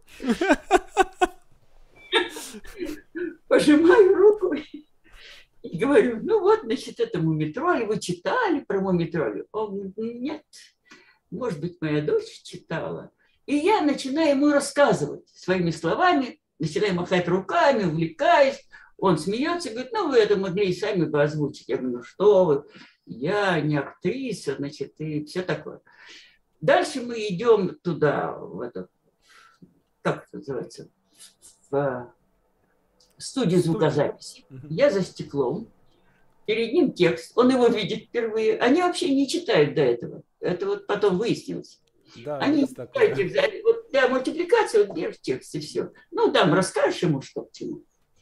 Пожимаю руку и говорю: ну вот, значит, это Мумитроль, вы читали про Мумитроль? Он говорит: нет, может быть, моя дочь читала. И я начинаю ему рассказывать своими словами, начинаю махать руками, увлекаюсь. Он смеется и говорит: ну вы это могли и сами бы озвучить. Я говорю: ну что вы, я не актриса, значит, и все такое. Дальше мы идем туда, в это, как это называется, в студию звукозаписи. Я за стеклом, перед ним текст, он его видит впервые. Они вообще не читают до этого. Это вот потом выяснилось. Да, они читают текст, вот для мультипликации вот держишь текст и все. Ну, там расскажешь ему, что к чему.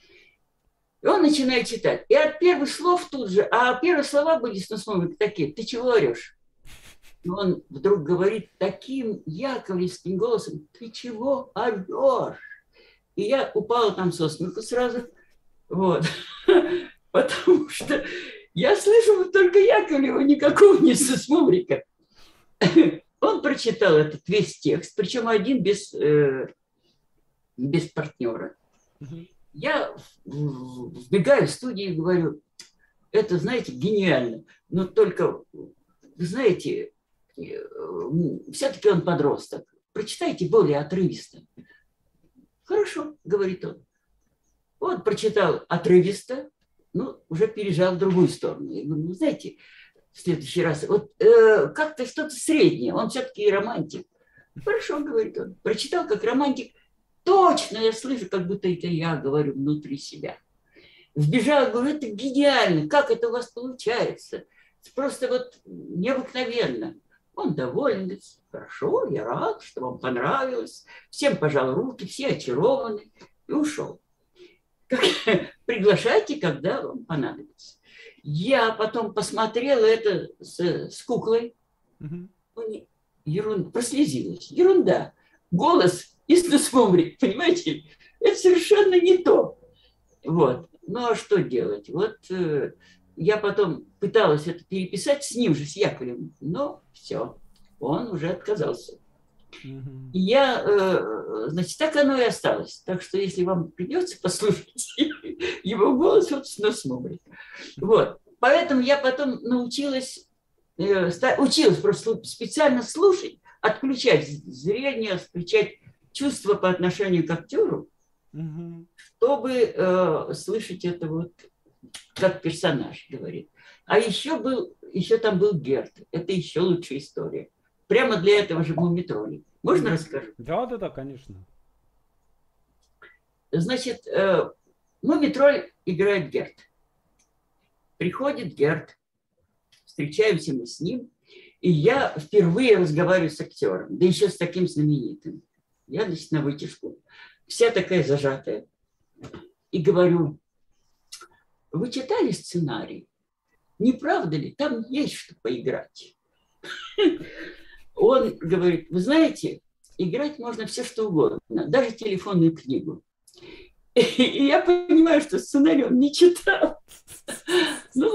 И он начинает читать. И от первых слов тут же, а первые слова были с носком такие: ты чего орешь? И он вдруг говорит таким яковлевским голосом: ты чего орешь? И я упала там со смеху сразу. Вот. Потому что я слышу только Яковлева, никакого не Смумрика. Он прочитал этот весь текст, причем один без, э, без партнера. Я вбегаю в студию и говорю: это, знаете, гениально. Но только, знаете, все-таки он подросток. Прочитайте более отрывисто. Хорошо, говорит он. Вот прочитал отрывисто, ну, уже пережал в другую сторону. Я говорю: ну, знаете, в следующий раз, вот э, как-то что-то среднее, он все-таки романтик. Хорошо, говорит он. Прочитал как романтик. Точно я слышу, как будто это я говорю внутри себя. Вбежал, говорю: это гениально, как это у вас получается? Просто вот необыкновенно. Он доволен, говорит: хорошо, я рад, что вам понравилось. Всем пожал руки, все очарованы, и ушел. Приглашайте, когда вам понадобится. Я потом посмотрела это с, с куклой. Угу. Ерунда, прослезилась. Ерунда. Голос из Смумрик, понимаете? Это совершенно не то. Вот. Ну, а что делать? Вот э, я потом пыталась это переписать с ним же, с Яковлевым, но все, он уже отказался. Mm-hmm. И я, э, значит, так оно и осталось. Так что, если вам придется послушать его голос, вот с Смумрик. Вот. Поэтому я потом научилась, э, училась просто специально слушать, отключать зрение, отключать чувства по отношению к актеру, mm-hmm. чтобы э, слышать это вот, как персонаж говорит. А еще был, еще там был Герт. Это еще лучшая история. Прямо для этого же Мумитроля. Можно mm-hmm. расскажу? Да, да, да, конечно. Значит, э, Мумитроль играет Герт. Приходит Герт, встречаемся мы с ним, и я впервые разговариваю с актером, да еще с таким знаменитым. Я, значит, на вытяжку, вся такая зажатая, и говорю: вы читали сценарий? Не правда ли? Там есть что поиграть. Он говорит: вы знаете, играть можно все что угодно, даже телефонную книгу. И я понимаю, что сценарий он не читал. Ну,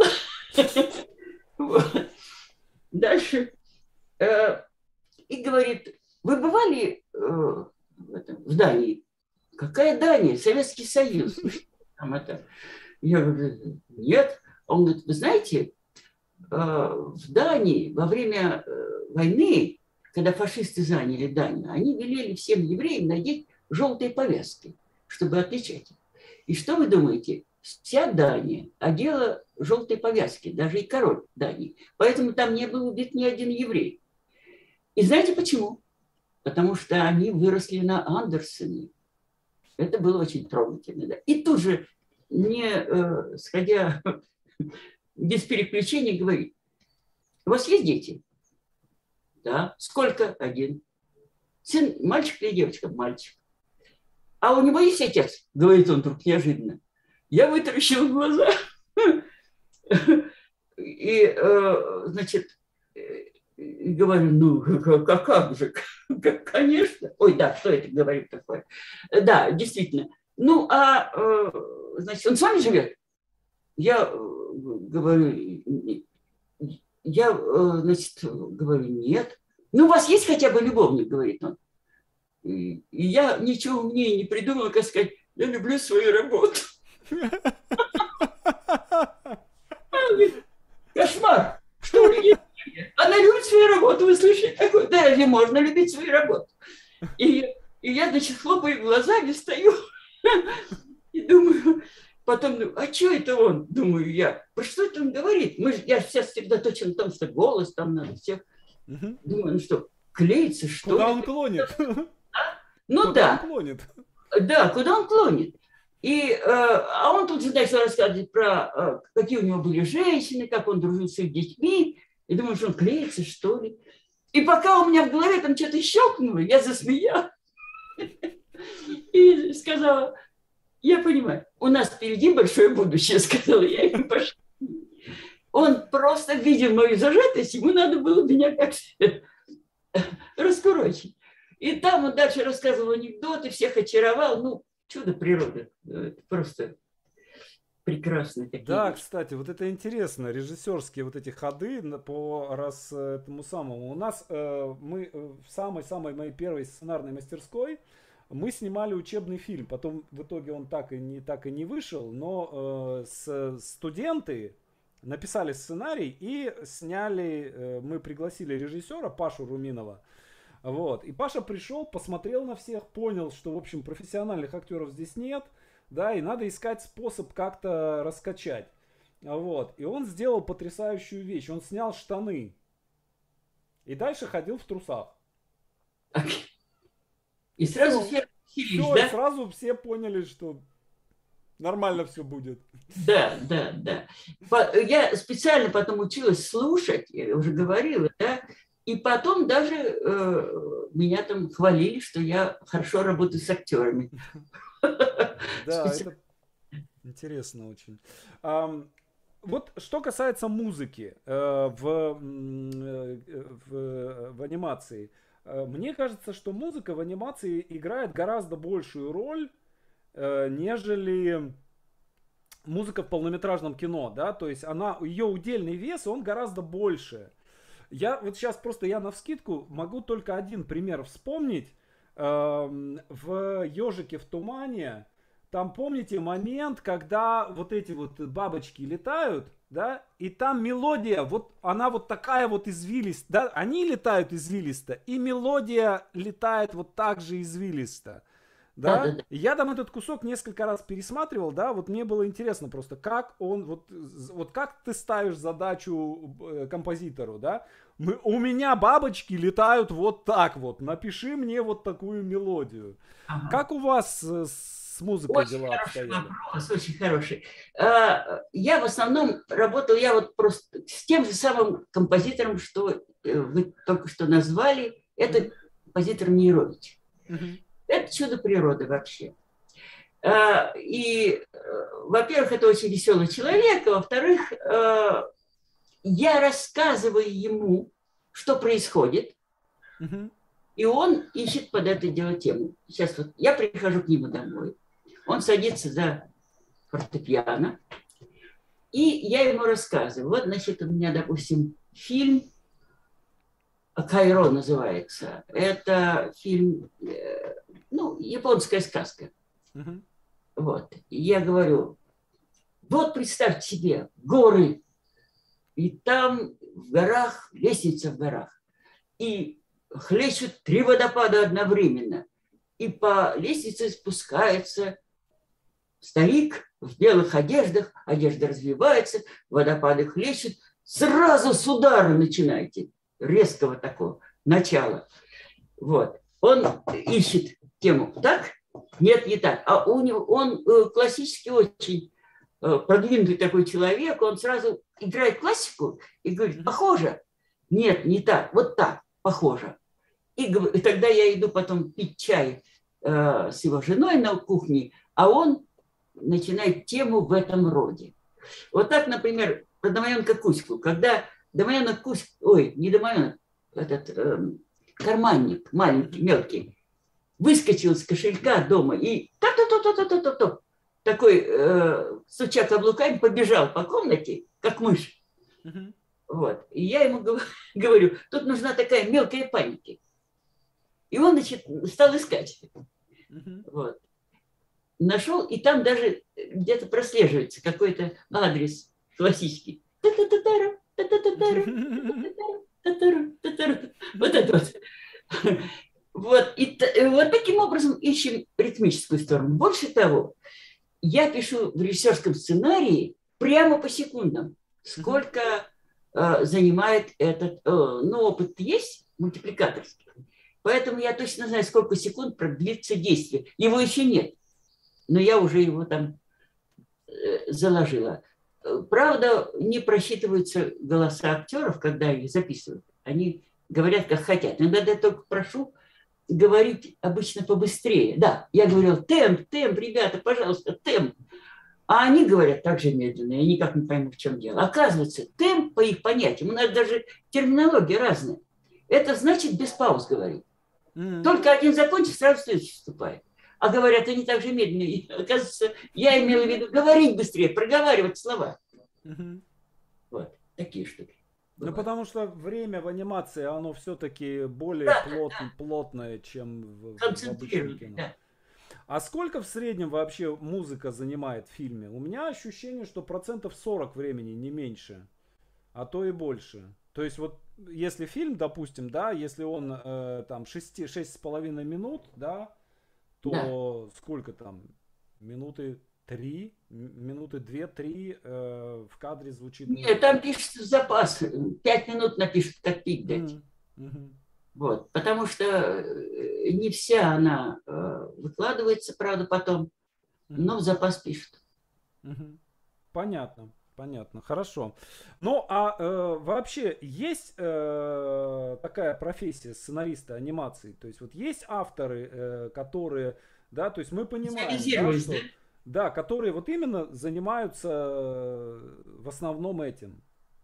вот. Дальше. Э, и говорит: вы бывали э, в, этом, в Дании? Какая Дания? Советский Союз. Там это. Я говорю: нет. Он говорит: вы знаете, в Дании во время войны, когда фашисты заняли Данию, они велели всем евреям надеть желтые повязки, чтобы отличать их. И что вы думаете? Вся Дания одела желтые повязки, даже и король Дании. Поэтому там не был убит ни один еврей. И знаете почему? Потому что они выросли на Андерсоне. Это было очень трогательно. Да? И тут же, не э, сходя без переключений, говорит: у вас есть дети? Да. Сколько? Один. Сын, мальчик или девочка? Мальчик. А у него есть отец? Говорит он вдруг неожиданно. Я вытаращил глаза. И, э, значит, говорю, ну, как, как же, конечно. Ой, да, кто это говорит такое? Да, действительно. Ну, а, значит, он с вами живет? Я говорю, я, значит, говорю, нет. Ну, у вас есть хотя бы любовник, говорит он. И я ничего умнее не придумала, как сказать, я люблю свою работу. Кошмар. Что ли? Она любит свою работу, вы слышите? Такое, да, разве можно любить свою работу? И, и я, значит, хлопаю глазами, стою и думаю, потом, ну, а что это он, думаю я, про что это он говорит? Мы, я сейчас сосредоточен в том, что голос там надо всех. Угу. Думаю, ну что, клеится, что Куда ли? он клонит? Ну куда да. Он клонит? Да, куда он клонит? И, э, а он тут же начал рассказывать про, э, какие у него были женщины, как он дружил с их детьми. И думаю, что он клеится, что ли. И пока у меня в голове там что-то щелкнуло, я засмеялась. И сказала, я понимаю, у нас впереди большое будущее, сказала я ему. Пошла. Он просто видел мою зажатость, ему надо было меня как-то раскурочить. И там он дальше рассказывал анекдоты, всех очаровал. Ну, чудо природы. Это просто прекрасные такие. Да, вещи. Кстати, вот это интересно. Режиссерские вот эти ходы по раз этому самому. У нас э, мы в самой-самой моей первой сценарной мастерской мы снимали учебный фильм. Потом в итоге он так и не, так и не вышел. Но э, с, студенты написали сценарий и сняли, э, мы пригласили режиссера Пашу Руминова. Вот. И Паша пришел, посмотрел на всех, понял, что, в общем, профессиональных актеров здесь нет, да, и надо искать способ как-то раскачать. Вот. И он сделал потрясающую вещь. Он снял штаны. И дальше ходил в трусах. И сразу все, все, да? И сразу все поняли, что нормально все будет. Да, да, да. Я специально потом училась слушать, я уже говорила, да. И потом даже э, меня там хвалили, что я хорошо работаю с актерами. Да, это интересно очень. Вот что касается музыки в, в, в анимации. Мне кажется, что музыка в анимации играет гораздо большую роль, нежели музыка в полнометражном кино. Да? То есть она, ее удельный вес, он гораздо больше. Я вот сейчас просто я навскидку могу только один пример вспомнить. Эм, в «Ежике в тумане» там помните момент, когда вот эти вот бабочки летают, да, и там мелодия, вот она вот такая вот извилистая, да, они летают извилисто, и мелодия летает вот так же извилисто. Да? Да, да, да. Я там этот кусок несколько раз пересматривал, да, вот мне было интересно просто, как он, вот, вот как ты ставишь задачу э, композитору, да, Мы, у меня бабочки летают вот так вот, напиши мне вот такую мелодию. Ага. Как у вас с, с музыкой очень дела обстояли? Вопрос, очень хороший. Я в основном работал, я вот просто с тем же самым композитором, что вы только что назвали, это mm-hmm. композитор Мейрович. Mm-hmm. Это чудо природы вообще. И, во-первых, это очень веселый человек, а во-вторых, я рассказываю ему, что происходит, uh-huh. и он ищет под это дело тему. Сейчас вот я прихожу к нему домой, он садится за фортепиано, и я ему рассказываю. Вот, значит, у меня, допустим, фильм «Кайро» называется. Это фильм, ну, японская сказка. Uh-huh. Вот. И я говорю, вот представьте себе, горы, И там в горах, лестница в горах, и хлещут три водопада одновременно. И по лестнице спускается старик в белых одеждах, одежда развивается, водопады хлещут. Сразу с удара начинаете, резкого такого начала. Вот. Он ищет тему. Так? Нет, не так. А у него, он классически очень продвинутый такой человек, он сразу играет классику и говорит, похоже. Нет, не так, вот так, похоже. И, и тогда я иду потом пить чай э, с его женой на кухне, а он начинает тему в этом роде. Вот так, например, про Домовенка Кузьку. Когда Домовенок Кузька, ой, не Домовенок, этот э, карманник маленький, мелкий, выскочил из кошелька дома и та-та-та-та-та-та-та, такой, э, стуча каблуками, побежал по комнате, как мышь. Uh-huh. Вот. И я ему говорю, тут нужна такая мелкая паника. И он, значит, стал искать. Uh-huh. Вот. Нашел, и там даже где-то прослеживается какой-то адрес классический. Вот это вот. Вот. И вот таким образом ищем ритмическую сторону. Больше того, я пишу в режиссерском сценарии прямо по секундам. Сколько э, занимает этот... Э, ну, опыт есть мультипликаторский. Поэтому я точно знаю, сколько секунд продлится действие. Его еще нет. Но я уже его там э, заложила. Правда, не просчитываются голоса актеров, когда их записывают. Они говорят, как хотят. Иногда я только прошу говорить обычно побыстрее. Да, я говорил, темп, темп, ребята, пожалуйста, темп. А они говорят так же медленно, я никак не пойму, в чем дело. Оказывается, темп, по их понятиям, у нас даже терминология разная. Это значит без пауз говорить. Mm-hmm. Только один закончит, сразу следующий вступает. А говорят, они так же медленно. И, оказывается, я имела в виду говорить быстрее, проговаривать слова. Mm-hmm. Вот, такие штуки. Ну, потому что время в анимации, оно все-таки более да, плот, да. плотное, чем в, в обычном кино. Да. А сколько в среднем вообще музыка занимает в фильме? У меня ощущение, что процентов сорок времени, не меньше, а то и больше. То есть вот если фильм, допустим, да, если он э, там шесть с половиной минут, да, то да. сколько там? Минуты три, минуты две-три э, в кадре звучит. Нет, там пишется запас. Пять минут напишут, как пить дать. Mm-hmm. Вот, потому что не вся она э, выкладывается, правда, потом, mm-hmm. но в запас пишут. Mm-hmm. Понятно, понятно, хорошо. Ну, а э, вообще есть э, такая профессия сценариста анимации? То есть вот есть авторы, э, которые, да, то есть мы понимаем, да, что... Да, которые вот именно занимаются в основном этим.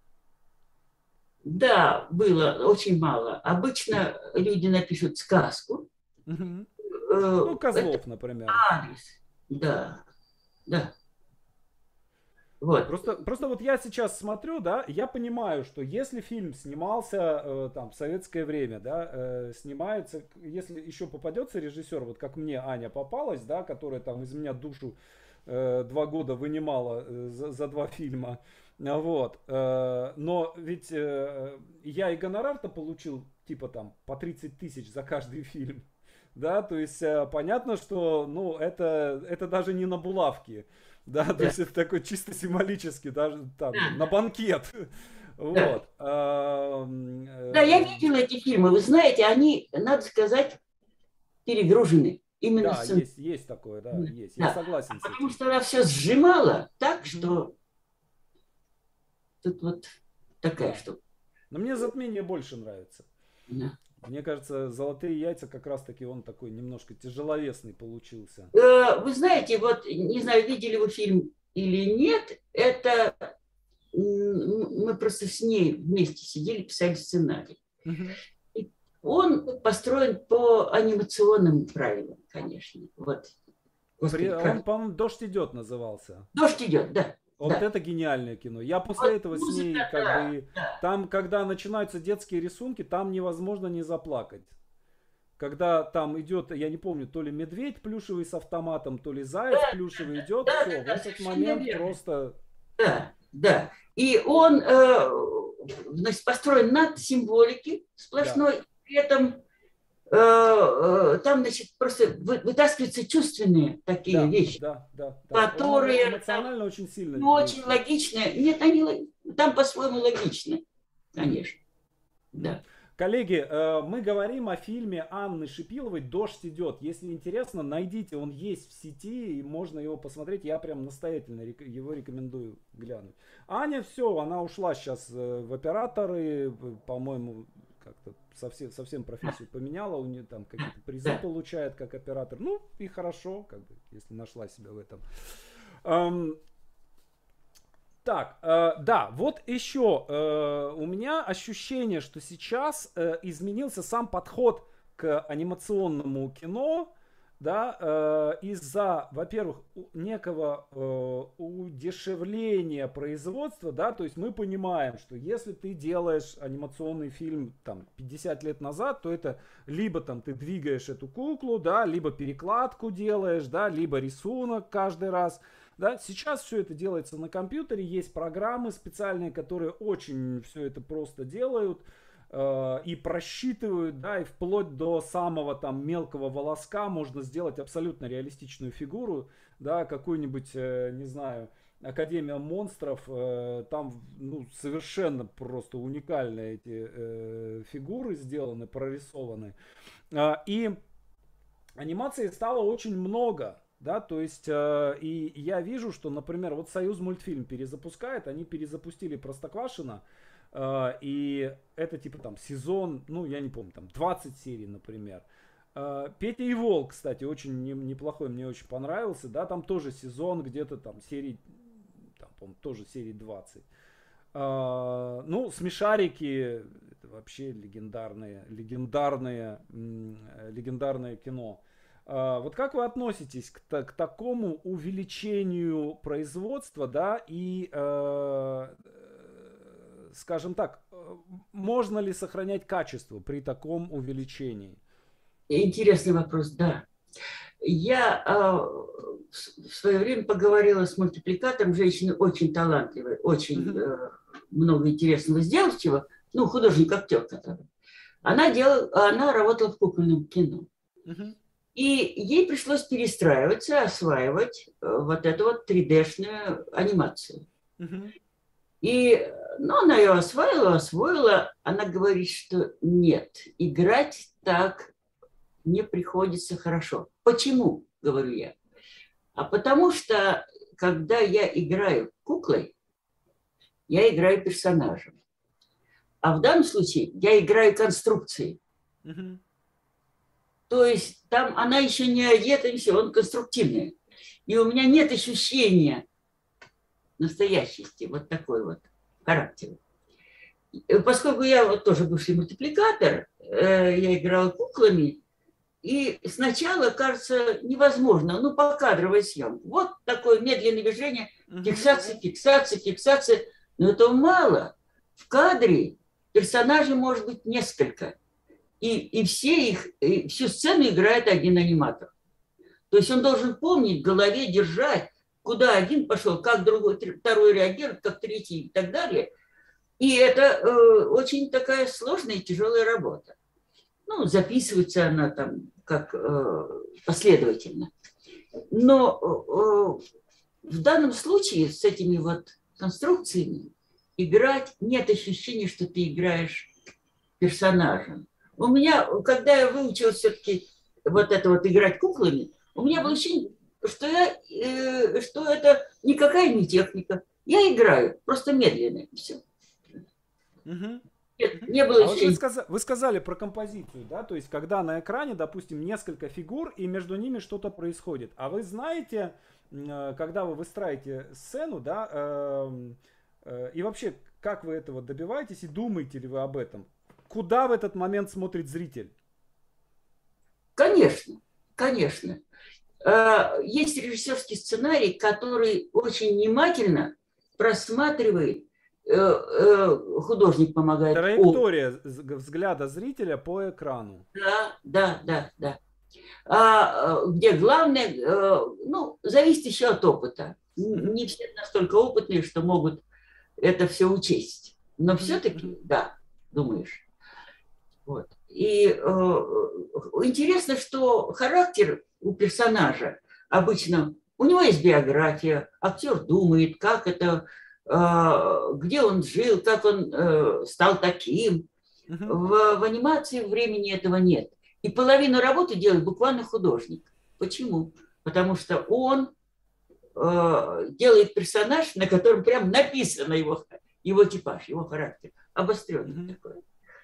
Да, было очень мало. Обычно люди напишут сказку. Угу. Ну, Козлов, это например. Адрес. Да, да. Вот. Просто, просто вот я сейчас смотрю, да, я понимаю, что если фильм снимался э, там в советское время, да, э, снимается, если еще попадется режиссер, вот как мне Аня попалась, да, которая там из меня душу э, два года вынимала э, за, за два фильма, вот, э, но ведь э, я и гонорар-то получил типа там по тридцать тысяч за каждый фильм, да, то есть э, понятно, что, ну, это, это даже не на булавки. Да, то да. есть это такой чисто символический, даже там, да. на банкет. Вот. Да. да, я видела эти фильмы. Вы знаете, они, надо сказать, перегружены. Именно да, с... есть, есть такое, да, есть. Да. Я согласен а с этим. Потому что она все сжимала так, что mm-hmm. тут вот такая да. штука. Но мне «Затмение» больше нравится. Да. Мне кажется, «Золотые яйца» как раз таки он такой немножко тяжеловесный получился. Вы знаете, вот, не знаю, видели вы фильм или нет, это мы просто с ней вместе сидели, писали сценарий. Угу. И он построен по анимационным правилам, конечно. Вот. Господи, он, по-моему, «Дождь идет» назывался. «Дождь идет», да. Вот да. это гениальное кино. Я после вот этого музыка, с ней как да, бы... Да. Там, когда начинаются детские рисунки, там невозможно не заплакать. Когда там идет, я не помню, то ли медведь плюшевый с автоматом, то ли заяц да, плюшевый идет. Да, все, да, в этот момент верно. просто... Да, да. И он э, значит, построен над символики сплошной, да. При этом э, э, там, значит, просто вы, вытаскиваются чувственные такие да, вещи, да, да, да. которые эмоционально там, очень сильно. Ну, очень логичные. Нет, они там по-своему логичны, конечно. Да. Коллеги, мы говорим о фильме Анны Шипиловой «Дождь идет». Если интересно, найдите, он есть в сети, и можно его посмотреть. Я прям настоятельно его рекомендую глянуть. Аня, все, она ушла сейчас в операторы, по-моему, как-то совсем, совсем профессию поменяла, у нее там какие-то призы получает как оператор. Ну, и хорошо, как бы, если нашла себя в этом. Так, э, да, вот еще э, у меня ощущение, что сейчас э, изменился сам подход к анимационному кино, да, э, из-за, во-первых, некого э, удешевления производства, да, то есть мы понимаем, что если ты делаешь анимационный фильм там пятьдесят лет назад, то это либо там ты двигаешь эту куклу, да, либо перекладку делаешь, да, либо рисунок каждый раз. Да, сейчас все это делается на компьютере, есть программы специальные, которые очень все это просто делают э, и просчитывают, да, и вплоть до самого там мелкого волоска можно сделать абсолютно реалистичную фигуру, да, какую-нибудь, э, не знаю, Академия монстров, э, там ну, совершенно просто уникальные эти э, фигуры сделаны, прорисованы. Э, и анимации стало очень много. Да, то есть, э, и я вижу, что, например, вот Союз мультфильм перезапускает, они перезапустили Простоквашино, э, и это типа там сезон, ну, я не помню, там двадцать серий, например. Э, Петя и Волк, кстати, очень не, неплохой, мне очень понравился, да, там тоже сезон где-то там серий, там, по-моему, тоже серии двадцать. Э, ну, Смешарики, это вообще легендарные, легендарные, легендарное кино. Вот как вы относитесь к, к такому увеличению производства, да, и, э, скажем так, можно ли сохранять качество при таком увеличении? Интересный вопрос, да. Я э, в свое время поговорила с мультипликатором, женщиной очень талантливой, очень э, много интересного сделавшего, ну, художник-актер, который. Она, делала, она работала в кукольном кино. Uh-huh. И ей пришлось перестраиваться, осваивать вот эту вот три дэ-шную анимацию. Uh-huh. И ну, она ее освоила, освоила. Она говорит, что нет, играть так не приходится хорошо. Почему, говорю я? А потому что, когда я играю куклой, я играю персонажем. А в данном случае я играю конструкцией. Uh-huh. То есть там она еще не одета, и все, он конструктивный. И у меня нет ощущения настоящести, вот такой вот характера. Поскольку я вот тоже бывший мультипликатор, я играла куклами, и сначала кажется невозможно, ну, покадровая съемка. Вот такое медленное движение, фиксация, фиксация, фиксация. Но этого мало. В кадре персонажей может быть несколько. И, и все их, и всю сцену играет один аниматор. То есть он должен помнить, в голове держать, куда один пошел, как другой, второй реагирует, как третий и так далее. И это э, очень такая сложная и тяжелая работа. Ну, записывается она там как э, последовательно. Но э, в данном случае с этими вот конструкциями играть нет ощущения, что ты играешь персонажем. У меня, когда я выучилась все-таки вот это вот играть куклами, у меня было ощущение, что, я, э, что это никакая не техника. Я играю, просто медленно, и все. Угу. Нет, не было а вот вы, сказали, вы сказали про композицию, да, то есть когда на экране, допустим, несколько фигур и между ними что-то происходит. А вы знаете, когда вы выстраивааете сцену, да, э, э, и вообще, как вы этого добиваетесь и думаете ли вы об этом? Куда в этот момент смотрит зритель? Конечно, конечно. Есть режиссерский сценарий, который очень внимательно просматривает, художник помогает. Траектория взгляда зрителя по экрану. Да, да, да, да. А, где главное, ну, зависит еще от опыта. Mm-hmm. Не все настолько опытные, что могут это все учесть. Но все-таки, да, думаешь. Вот. И э, интересно, что характер у персонажа обычно, у него есть биография, актер думает, как это, э, где он жил, как он э, стал таким. В, в анимации времени этого нет. И половину работы делает буквально художник. Почему? Потому что он э, делает персонаж, на котором прям написано его, его типаж, его характер. Обостренный такой.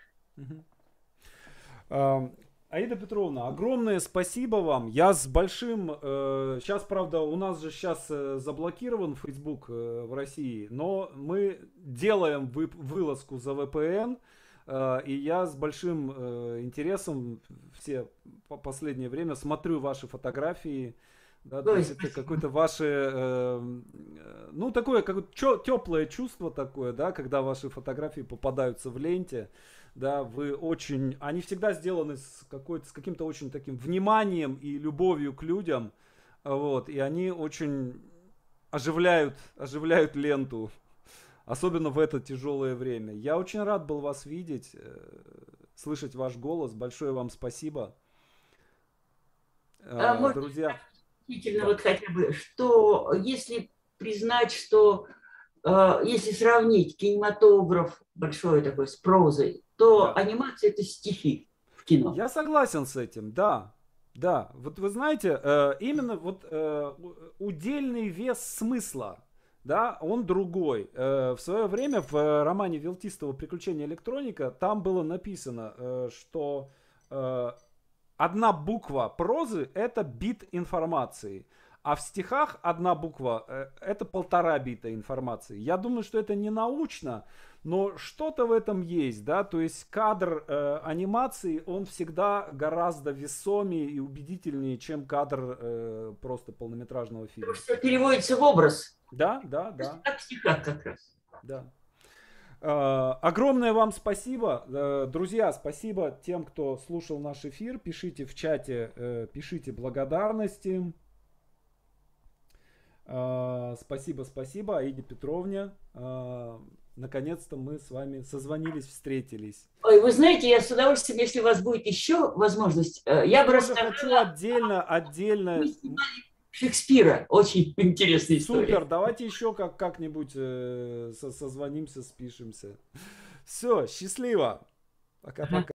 Аида Петровна, огромное спасибо вам. Я с большим... Э, сейчас, правда, у нас же сейчас э, заблокирован Facebook э, в России, но мы делаем вы, вылазку за вэ пэ эн, э, и я с большим э, интересом все по последнее время смотрю ваши фотографии. Да, то есть это какое-то ваше, э, ну, такое как теплое чувство такое, да, когда ваши фотографии попадаются в ленте. Да, вы очень, они всегда сделаны с, какой-то, с каким-то очень таким вниманием и любовью к людям, вот, и они очень оживляют, оживляют ленту, особенно в это тяжелое время. Я очень рад был вас видеть, слышать ваш голос, большое вам спасибо. А, может, друзья, действительно, да. Вот хотя бы, что если признать, что э, если сравнить кинематограф большой такой с прозой, то да. Анимация — это стихи в кино. Я согласен с этим, да. Да, вот вы знаете, э, именно вот э, удельный вес смысла, да, он другой. Э, в свое время в романе Вилтистова «Приключения электроника» там было написано, э, что э, одна буква прозы — это бит информации, а в стихах одна буква э, — это полтора бита информации. Я думаю, что это не научно, но что-то в этом есть, да, то есть кадр э, анимации, он всегда гораздо весомее и убедительнее, чем кадр э, просто полнометражного фильма. Что переводится в образ. Да, да, да. Как в стихах как раз. Да. Э, огромное вам спасибо, э, друзья, спасибо тем, кто слушал наш эфир, пишите в чате, э, пишите благодарности. Э, спасибо, спасибо Аиде Петровне. Э, Наконец-то мы с вами созвонились, встретились. Ой, вы знаете, я с удовольствием, если у вас будет еще возможность, я, я бы рассказала... хочу отдельно, отдельно... Мы снимали Шекспира, очень интересная история. Супер, давайте еще как- как-нибудь э, созвонимся, спишемся. Все, счастливо. Пока-пока.